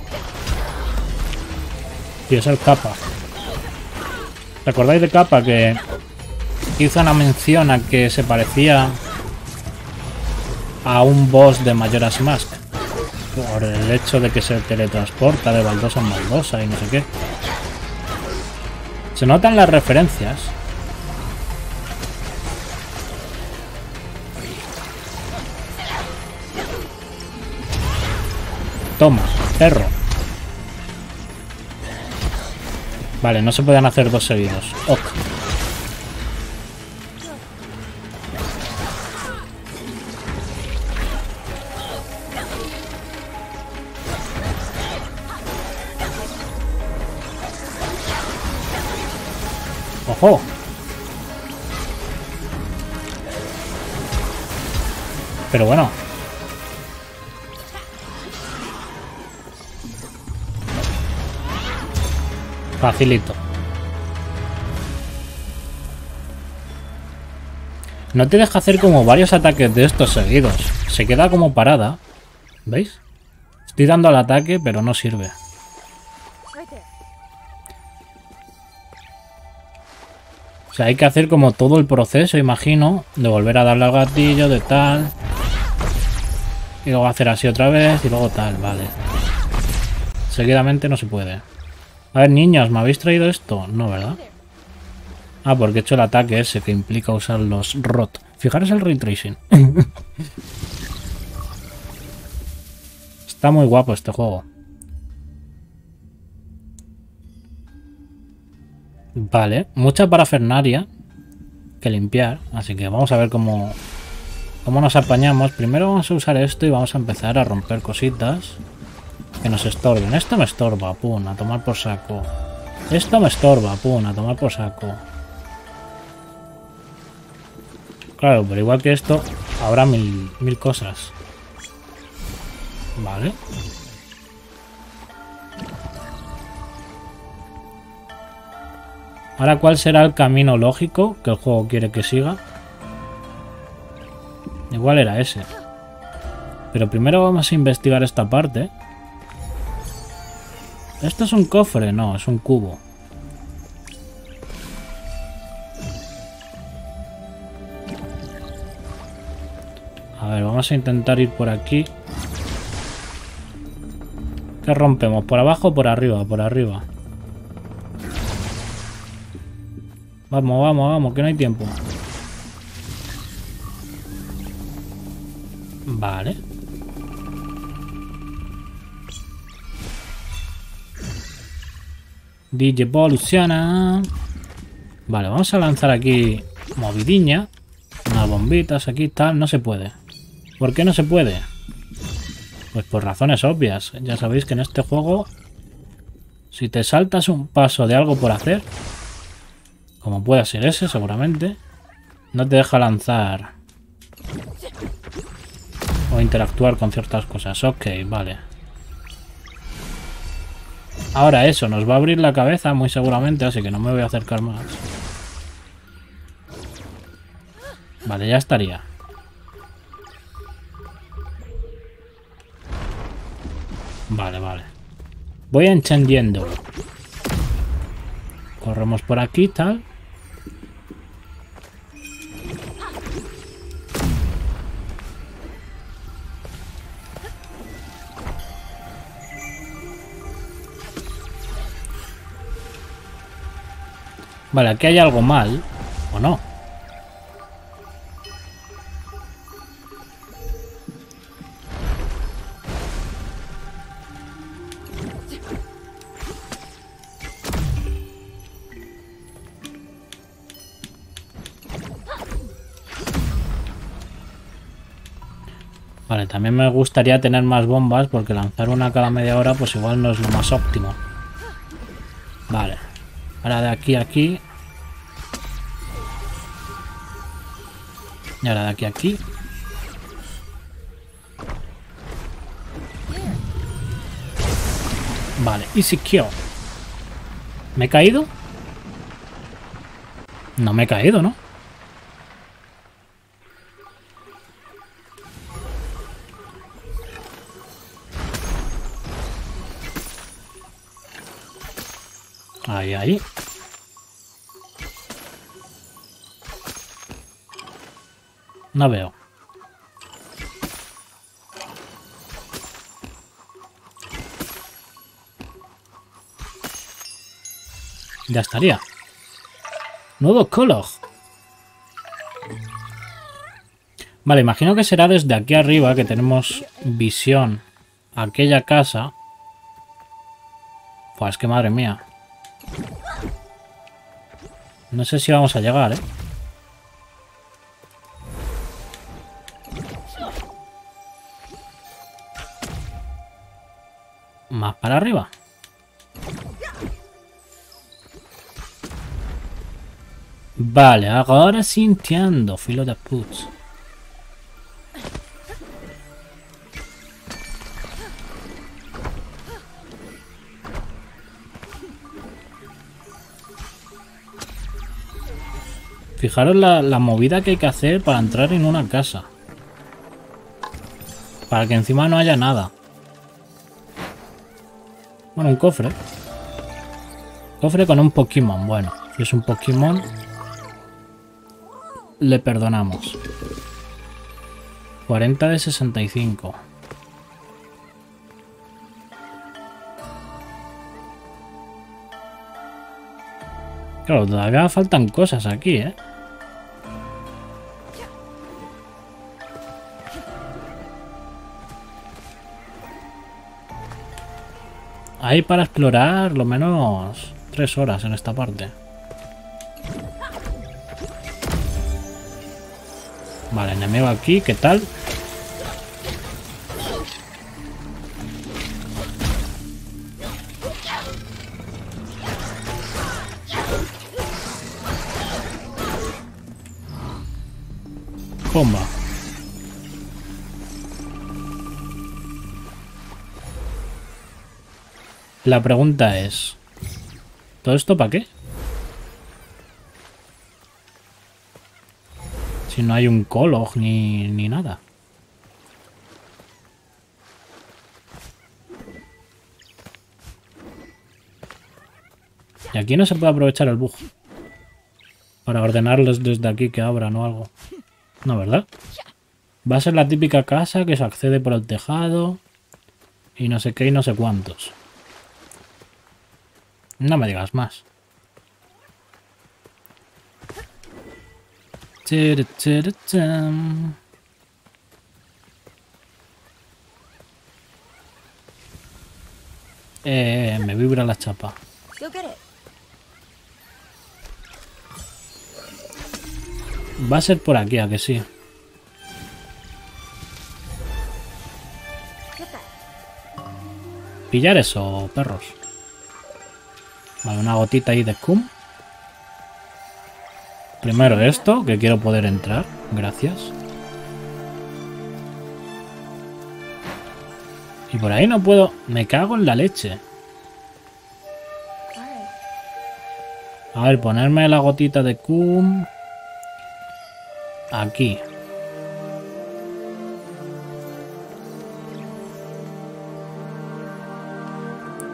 Speaker 1: Sí, es el capa. ¿Recordáis de capa que hizo una mención a que se parecía a un boss de Majora's Mask? Por el hecho de que se teletransporta de baldosa en baldosa y no sé qué. Se notan las referencias. Toma, perro. Vale, no se pueden hacer dos seguidos. Ok. ¡Ojo! Pero bueno. Facilito. No te deja hacer como varios ataques de estos seguidos. Se queda como parada. ¿Veis? Estoy dando al ataque, pero no sirve. O sea, hay que hacer como todo el proceso, imagino. De volver a darle al gatillo, de tal. Y luego hacer así otra vez, y luego tal, vale. Seguidamente no se puede. A ver, niños, ¿me habéis traído esto? No, ¿verdad? Ah, porque he hecho el ataque ese que implica usar los R O T. Fijaros el Ray Tracing. Está muy guapo este juego. Vale, mucha parafernalia que limpiar. Así que vamos a ver cómo, cómo nos apañamos. Primero vamos a usar esto y vamos a empezar a romper cositas que nos estorben. Esto me estorba, pum, a tomar por saco. Esto me estorba, pum, a tomar por saco. Claro, pero igual que esto, habrá mil, mil cosas. Vale. Ahora, ¿cuál será el camino lógico que el juego quiere que siga? Igual era ese. Pero primero vamos a investigar esta parte. ¿Esto es un cofre? No, es un cubo. A ver, vamos a intentar ir por aquí. ¿Qué rompemos? ¿Por abajo o por arriba? Por arriba. Vamos, vamos, vamos, que no hay tiempo. Vale. D J evoluciona. Vale, vamos a lanzar aquí movidiña. Unas bombitas aquí, tal. No se puede. ¿Por qué no se puede? Pues por razones obvias. Ya sabéis que en este juego, si te saltas un paso de algo por hacer, como pueda ser ese seguramente, no te deja lanzar o interactuar con ciertas cosas. Ok, vale. Ahora eso, nos va a abrir la cabeza muy seguramente, así que no me voy a acercar más. Vale, ya estaría. Vale, vale. Voy encendiendo. Corremos por aquí, tal. Vale, aquí hay algo mal. ¿O no? Vale, también me gustaría tener más bombas porque lanzar una cada media hora pues igual no es lo más óptimo. Vale. Ahora de aquí a aquí. Y ahora de aquí a aquí. Vale, easy kill. ¿Me he caído? No me he caído, ¿no? Ahí, ahí. No veo. Ya estaría. Nuevo color. Vale, imagino que será desde aquí arriba que tenemos visión a aquella casa. Pues es que madre mía. No sé si vamos a llegar, ¿eh? Más para arriba. Vale, ahora sí entiendo, filo de putz. Fijaros la, la movida que hay que hacer para entrar en una casa. Para que encima no haya nada. Bueno, un cofre. Cofre con un Pokémon. Bueno, si es un Pokémon, le perdonamos. cuarenta de sesenta y cinco. Claro, todavía faltan cosas aquí, ¿eh? Hay para explorar lo menos tres horas en esta parte. Vale, enemigo aquí, ¿qué tal? Bomba. La pregunta es, ¿todo esto para qué? Si no hay un Kolog ni, ni nada. Y aquí no se puede aprovechar el bug para ordenarles desde aquí que abran o algo. No, ¿verdad? Va a ser la típica casa que se accede por el tejado y no sé qué y no sé cuántos. No me digas más. Eh, me vibra la chapa. Va a ser por aquí, ¿a que sí? Pillar eso, perros. Vale, una gotita ahí de cum. Primero esto, que quiero poder entrar. Gracias. Y por ahí no puedo... Me cago en la leche. A ver, ponerme la gotita de cum. Aquí.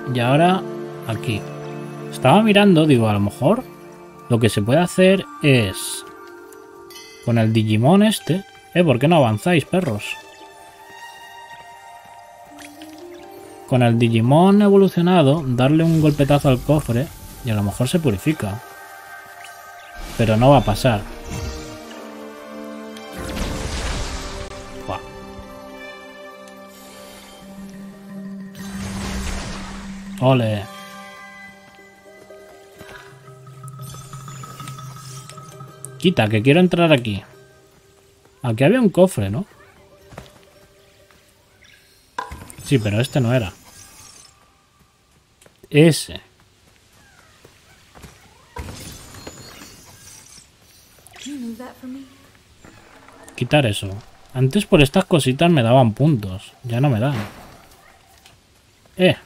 Speaker 1: Y ahora aquí. Estaba mirando, digo, a lo mejor lo que se puede hacer es con el Digimon este. Eh, ¿por qué no avanzáis, perros? Con el Digimon evolucionado, darle un golpetazo al cofre y a lo mejor se purifica. Pero no va a pasar. Buah. Ole. Quita, que quiero entrar aquí. Aquí había un cofre, ¿no? Sí, pero este no era. Ese. Quitar eso. Antes por estas cositas me daban puntos. Ya no me dan. Eh.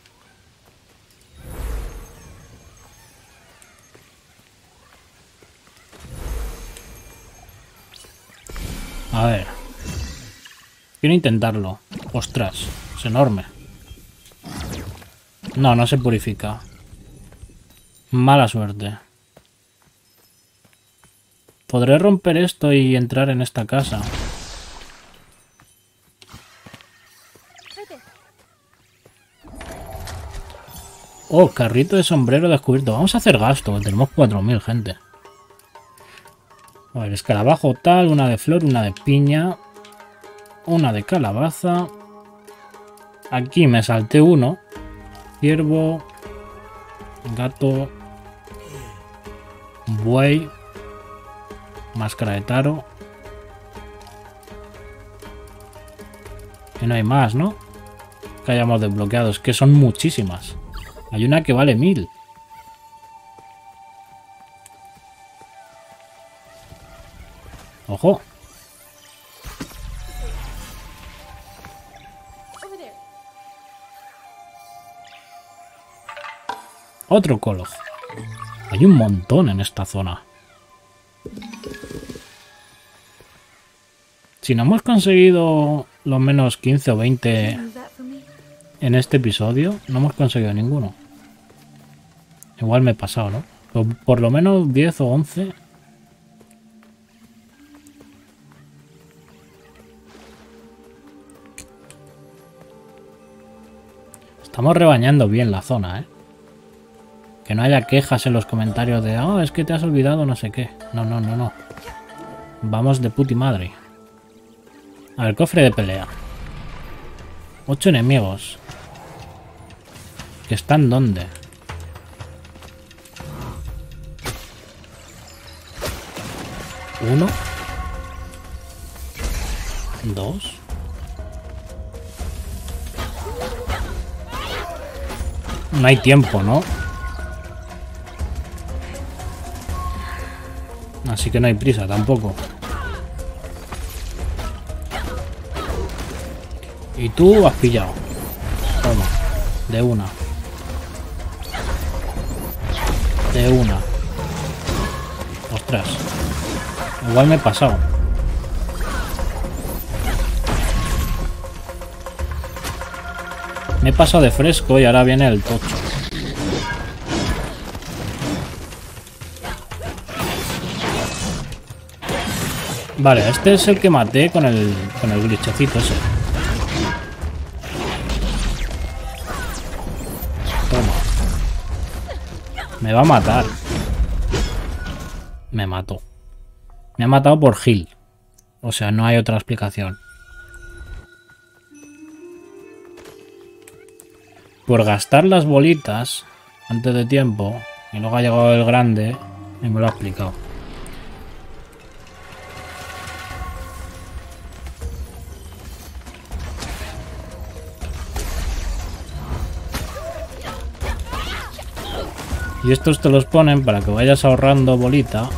Speaker 1: A ver. Quiero intentarlo. Ostras, es enorme. No, no se purifica. Mala suerte. Podré romper esto y entrar en esta casa. Oh, carrito de sombrero descubierto. Vamos a hacer gasto, tenemos cuatro mil, gente. A ver, escarabajo tal, una de flor, una de piña, una de calabaza. Aquí me salté uno. Ciervo, gato, buey, máscara de taro. Y no hay más, ¿no? Que hayamos desbloqueado. Es que son muchísimas. Hay una que vale mil. ¡Ojo! Otro Kolov. Hay un montón en esta zona. Si no hemos conseguido los menos quince o veinte en este episodio, no hemos conseguido ninguno. Igual me he pasado, ¿no? Por, por lo menos diez o once. Estamos rebañando bien la zona, ¿eh? Que no haya quejas en los comentarios de oh, es que te has olvidado no sé qué. No, no, no, no. Vamos de puti madre. A ver, cofre de pelea. Ocho enemigos. ¿Que están dónde? Uno. Dos. No hay tiempo, ¿no? Así que no hay prisa tampoco. Y tú has pillado. Toma. De una. De una. Ostras. Igual me he pasado. Me he pasado de fresco y ahora viene el tocho. Vale, este es el que maté con el, con el glitchecito ese. Toma. Me va a matar. Me mató. Me ha matado por heal. O sea, no hay otra explicación. Por gastar las bolitas antes de tiempo. Y luego ha llegado el grande y me lo ha explicado. Y estos te los ponen para que vayas ahorrando bolita.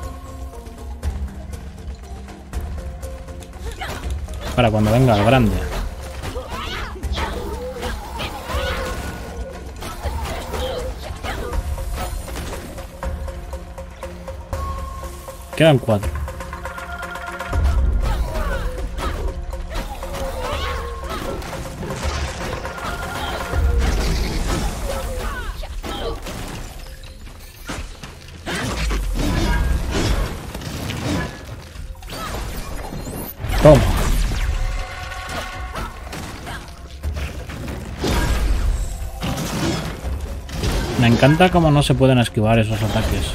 Speaker 1: Para cuando venga el grande. Quedan cuatro. Toma. Me encanta cómo no se pueden esquivar esos ataques.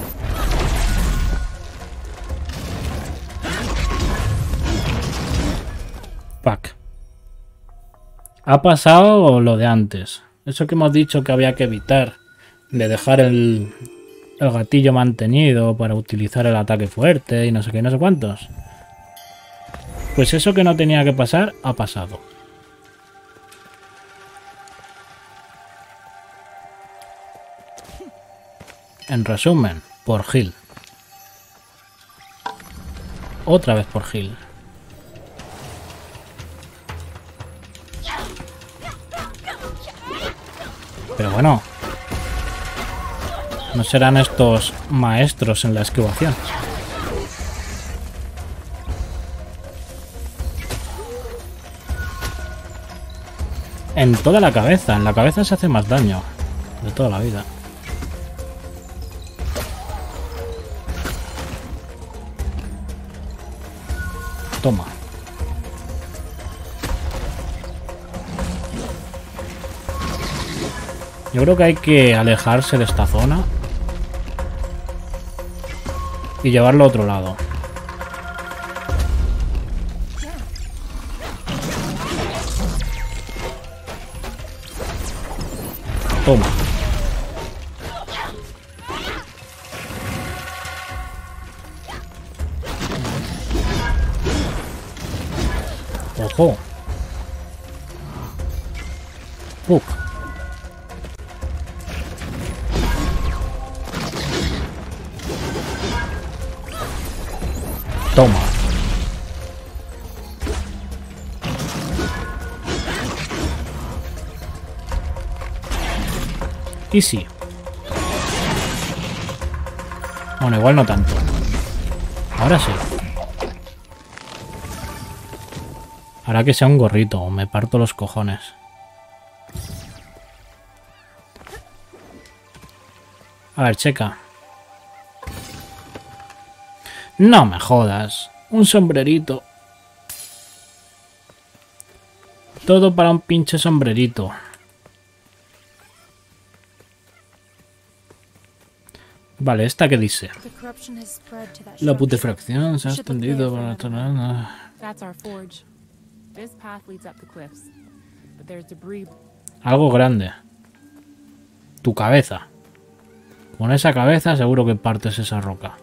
Speaker 1: Fuck. Ha pasado lo de antes. Eso que hemos dicho que había que evitar. De dejar el, el gatillo mantenido para utilizar el ataque fuerte y no sé qué, no sé cuántos. Pues eso que no tenía que pasar, ha pasado. En resumen, por Gil. Otra vez por Gil. Pero bueno, no serán estos maestros en la esquivación. En toda la cabeza. En la cabeza se hace más daño. De toda la vida. Toma. Yo creo que hay que alejarse de esta zona. Y llevarlo a otro lado. Toma. Ojo. Uf. Toma. Y sí. Bueno, igual no tanto. Ahora sí. Hará que sea un gorrito, me parto los cojones. A ver, checa. No me jodas. Un sombrerito. Todo para un pinche sombrerito. Vale, ¿esta qué dice? La putrefacción se ha extendido por la zona. Algo grande. Tu cabeza. Con esa cabeza seguro que partes esa roca.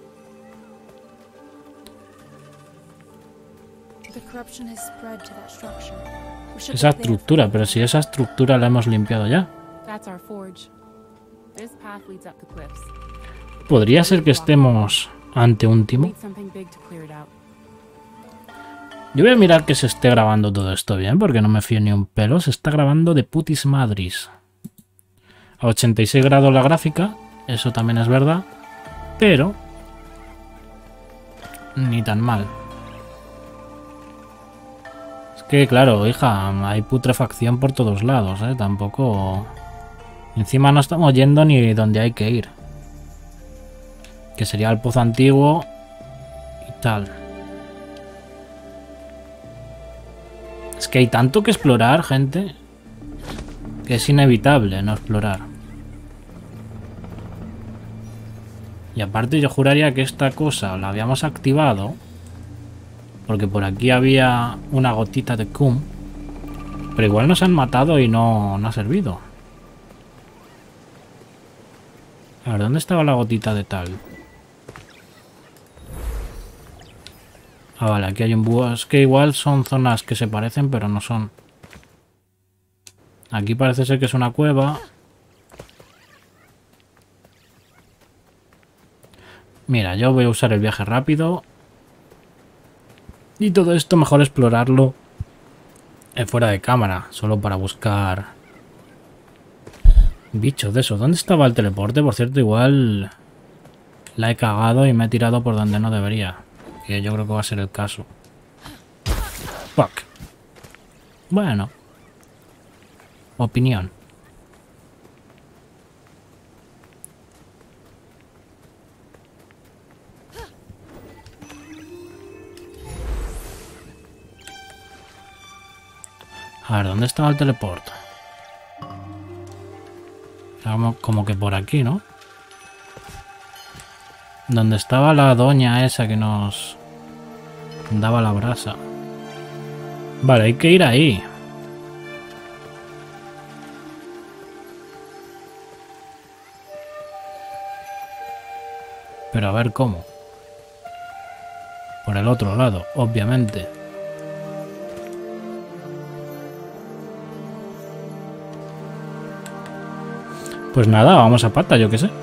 Speaker 1: Esa estructura, pero si esa estructura la hemos limpiado ya. ¿Podría ser que estemos ante un timo? Yo voy a mirar que se esté grabando todo esto bien, porque no me fío ni un pelo. Se está grabando de putis madris. A ochenta y seis grados la gráfica, eso también es verdad, pero ni tan mal. Es que, claro, hija, hay putrefacción por todos lados, ¿eh? Tampoco... Encima no estamos yendo ni donde hay que ir. Que sería el pozo antiguo y tal. Es que hay tanto que explorar, gente, que es inevitable no explorar. Y aparte yo juraría que esta cosa la habíamos activado porque por aquí había una gotita de cum. Pero igual nos han matado y no, no ha servido. A ver, ¿dónde estaba la gotita de tal? Ah, vale, aquí hay un búho. Es que igual son zonas que se parecen, pero no son. Aquí parece ser que es una cueva. Mira, yo voy a usar el viaje rápido. Y todo esto mejor explorarlo fuera de cámara, solo para buscar bichos de eso. ¿Dónde estaba el teleporte? Por cierto, igual la he cagado y me he tirado por donde no debería. Que yo creo que va a ser el caso. Fuck. Bueno. Opinión. A ver, ¿dónde estaba el teleporte? Como, como que por aquí, ¿no? Donde estaba la doña esa que nos daba la brasa. Vale, hay que ir ahí. Pero a ver cómo. Por el otro lado, obviamente. Pues nada, vamos a pata, yo qué sé.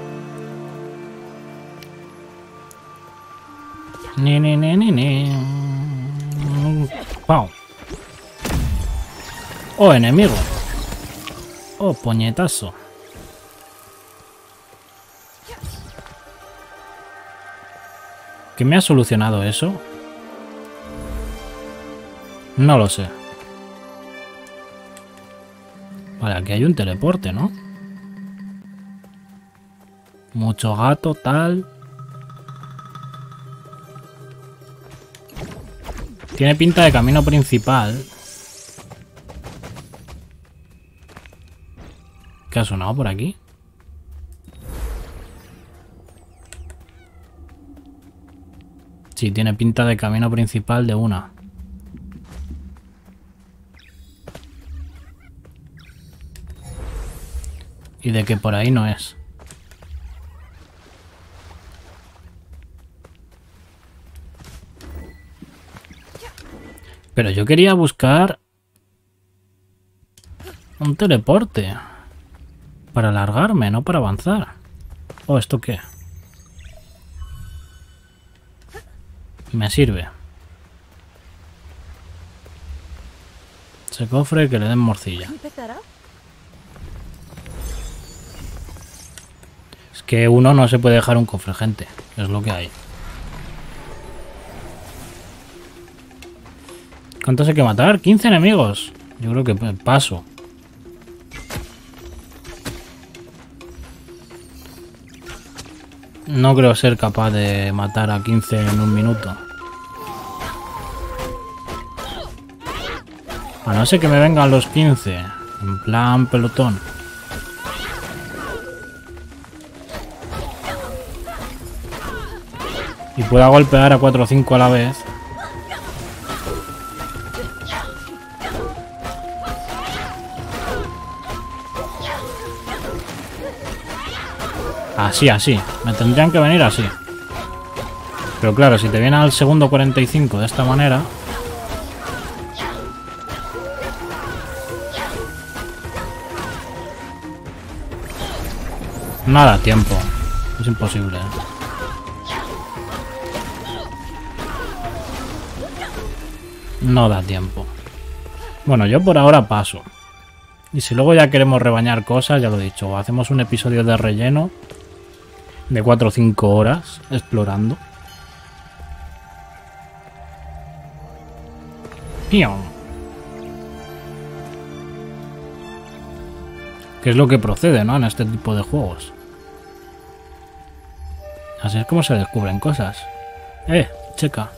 Speaker 1: Ni, ni, ni, ni, ni. Pau. Oh, enemigo. Oh, puñetazo. ¿Qué me ha solucionado eso? No lo sé. Vale, aquí hay un teleporte, ¿no? Mucho gato, tal. Tiene pinta de camino principal. ¿Qué ha sonado por aquí? Sí, tiene pinta de camino principal de una. Y de que por ahí no es. Pero yo quería buscar un teleporte para alargarme, no para avanzar. Oh, ¿esto qué? Me sirve. Ese cofre que le den morcilla. Es que uno no se puede dejar un cofre, gente. Es lo que hay. ¿Cuántos hay que matar? quince enemigos. Yo creo que paso. No creo ser capaz de matar a quince en un minuto. A no ser que me vengan los quince. En plan pelotón. Y pueda golpear a cuatro o cinco a la vez. Así, así. Me tendrían que venir así. Pero claro, si te viene al segundo cuarenta y cinco de esta manera... No da tiempo. Es imposible. No da tiempo. Bueno, yo por ahora paso. Y si luego ya queremos rebañar cosas, ya lo he dicho, hacemos un episodio de relleno de cuatro o cinco horas explorando. ¡Pion! Que es lo que procede, ¿no? En este tipo de juegos. Así es como se descubren cosas. ¡Eh! Checa.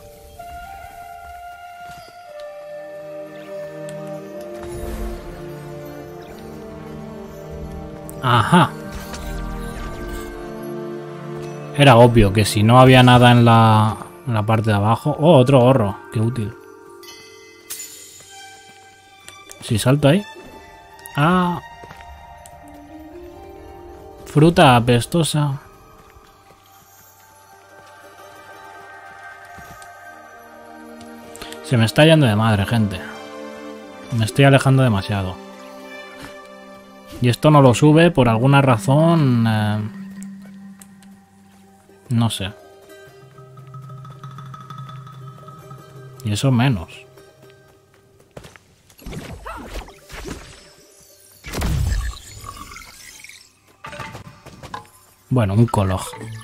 Speaker 1: Ajá. Era obvio que si no había nada en la, en la parte de abajo... Oh, otro gorro. Qué útil. Si salto ahí... Ah... Fruta apestosa. Se me está yendo de madre, gente. Me estoy alejando demasiado. Y esto no lo sube por alguna razón... Eh, no sé. Y eso menos. Bueno, un coloj.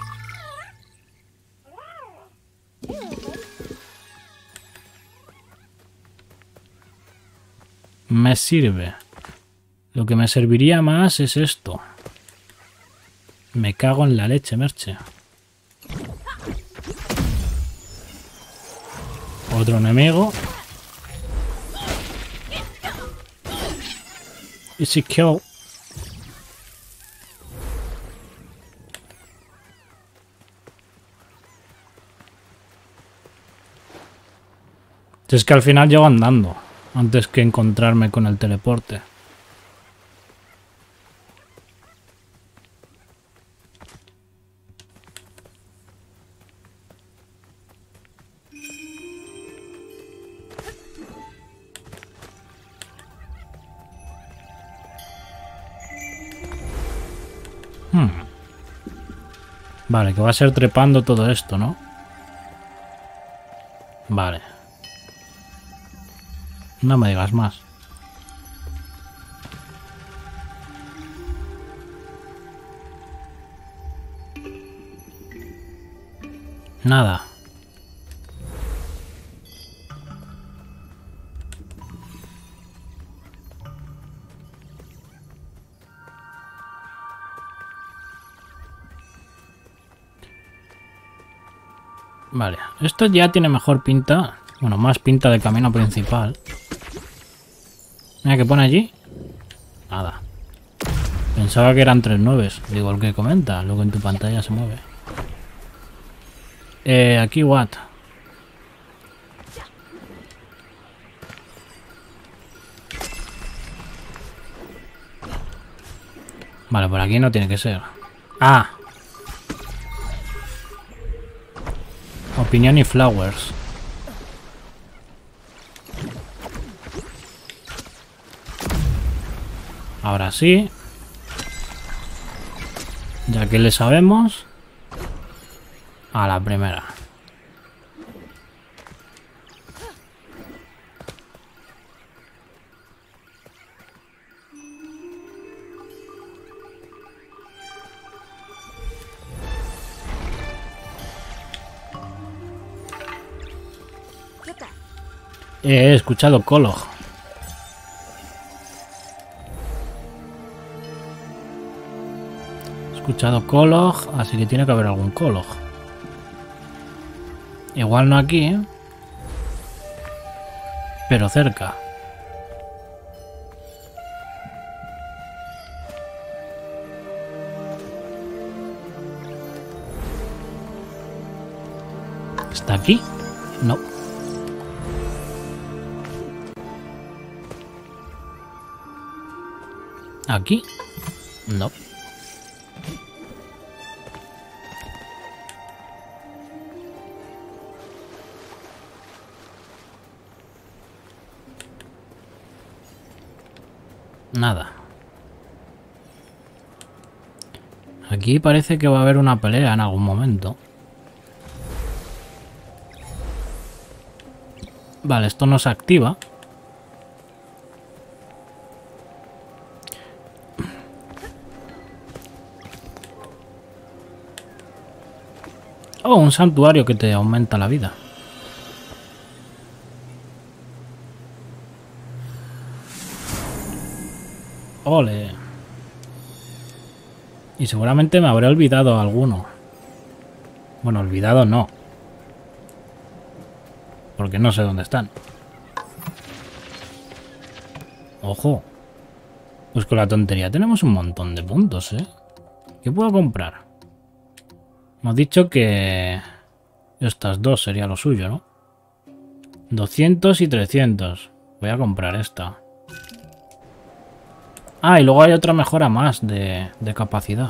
Speaker 1: Me sirve. Lo que me serviría más es esto. Me cago en la leche, merche. Otro enemigo. Easy kill. Si es que al final llego andando, antes que encontrarme con el teleporte. Hmm. Vale, que va a ser trepando todo esto, ¿no? Vale. No me digas más. Nada. Vale, esto ya tiene mejor pinta. Bueno, más pinta de camino principal. Mira, ¿qué pone allí? Nada. Pensaba que eran tres nueves. Digo, el que comenta. Luego en tu pantalla se mueve. Eh, aquí what? Vale, por aquí no tiene que ser. Ah. Opinión y flowers. Ahora sí. Ya que le sabemos. A la primera. He escuchado Kolog. He escuchado Kolog, así que tiene que haber algún Kolog. Igual no aquí, ¿eh? Pero cerca. ¿Está aquí? No. ¿Aquí? No. Nada. Aquí parece que va a haber una pelea en algún momento. Vale, esto no se activa. Oh, un santuario que te aumenta la vida. Ole. Y seguramente me habré olvidado alguno. Bueno, olvidado no. Porque no sé dónde están. Ojo. Pues con la tontería tenemos un montón de puntos, ¿eh? ¿Qué puedo comprar? Hemos dicho que estas dos sería lo suyo, ¿no? doscientos y trescientos. Voy a comprar esta. Ah, y luego hay otra mejora más de, de capacidad.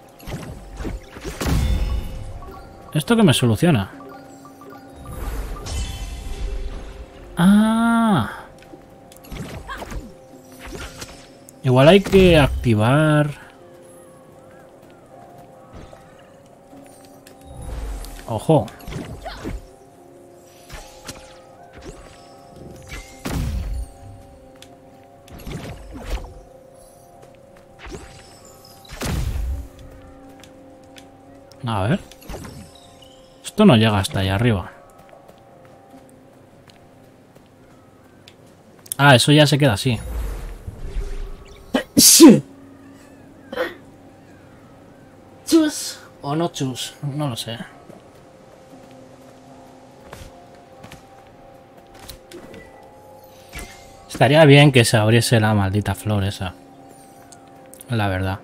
Speaker 1: ¿Esto qué me soluciona? Ah. Igual hay que activar... Ojo. A ver. Esto no llega hasta allá arriba. Ah, eso ya se queda así. Chus o no chus, no lo sé. Estaría bien que se abriese la maldita flor esa. La verdad.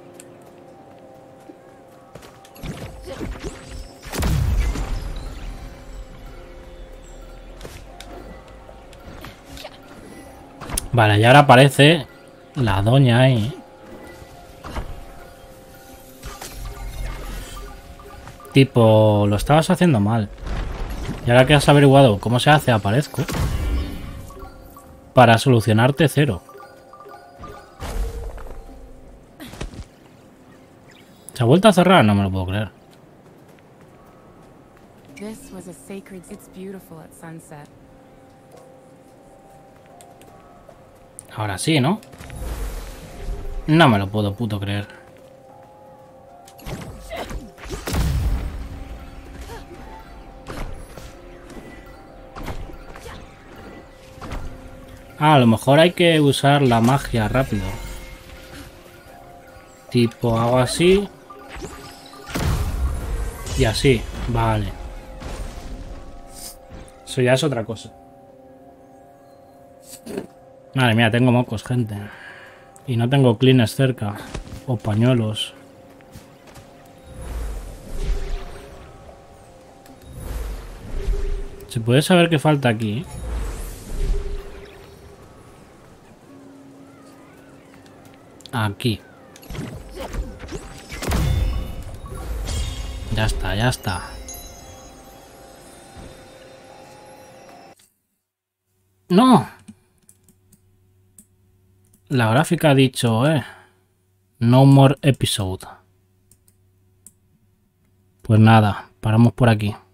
Speaker 1: Vale, y ahora aparece la doña ahí. Tipo, lo estabas haciendo mal. Y ahora que has averiguado cómo se hace, aparezco. Para solucionarte cero. ¿Se ha vuelto a cerrar? No me lo puedo creer.
Speaker 2: This was a sacred. It's beautiful at sunset.
Speaker 1: Ahora sí, ¿no? No me lo puedo puto creer. Ah, a lo mejor hay que usar la magia rápido. Tipo, hago así. Y así, vale. Eso ya es otra cosa. Madre mía, tengo mocos, gente. Y no tengo cleaners cerca. O pañuelos. ¿Se puede saber qué falta aquí? Aquí. Ya está, ya está. ¡No! La gráfica ha dicho, eh. No more episode. Pues nada, paramos por aquí.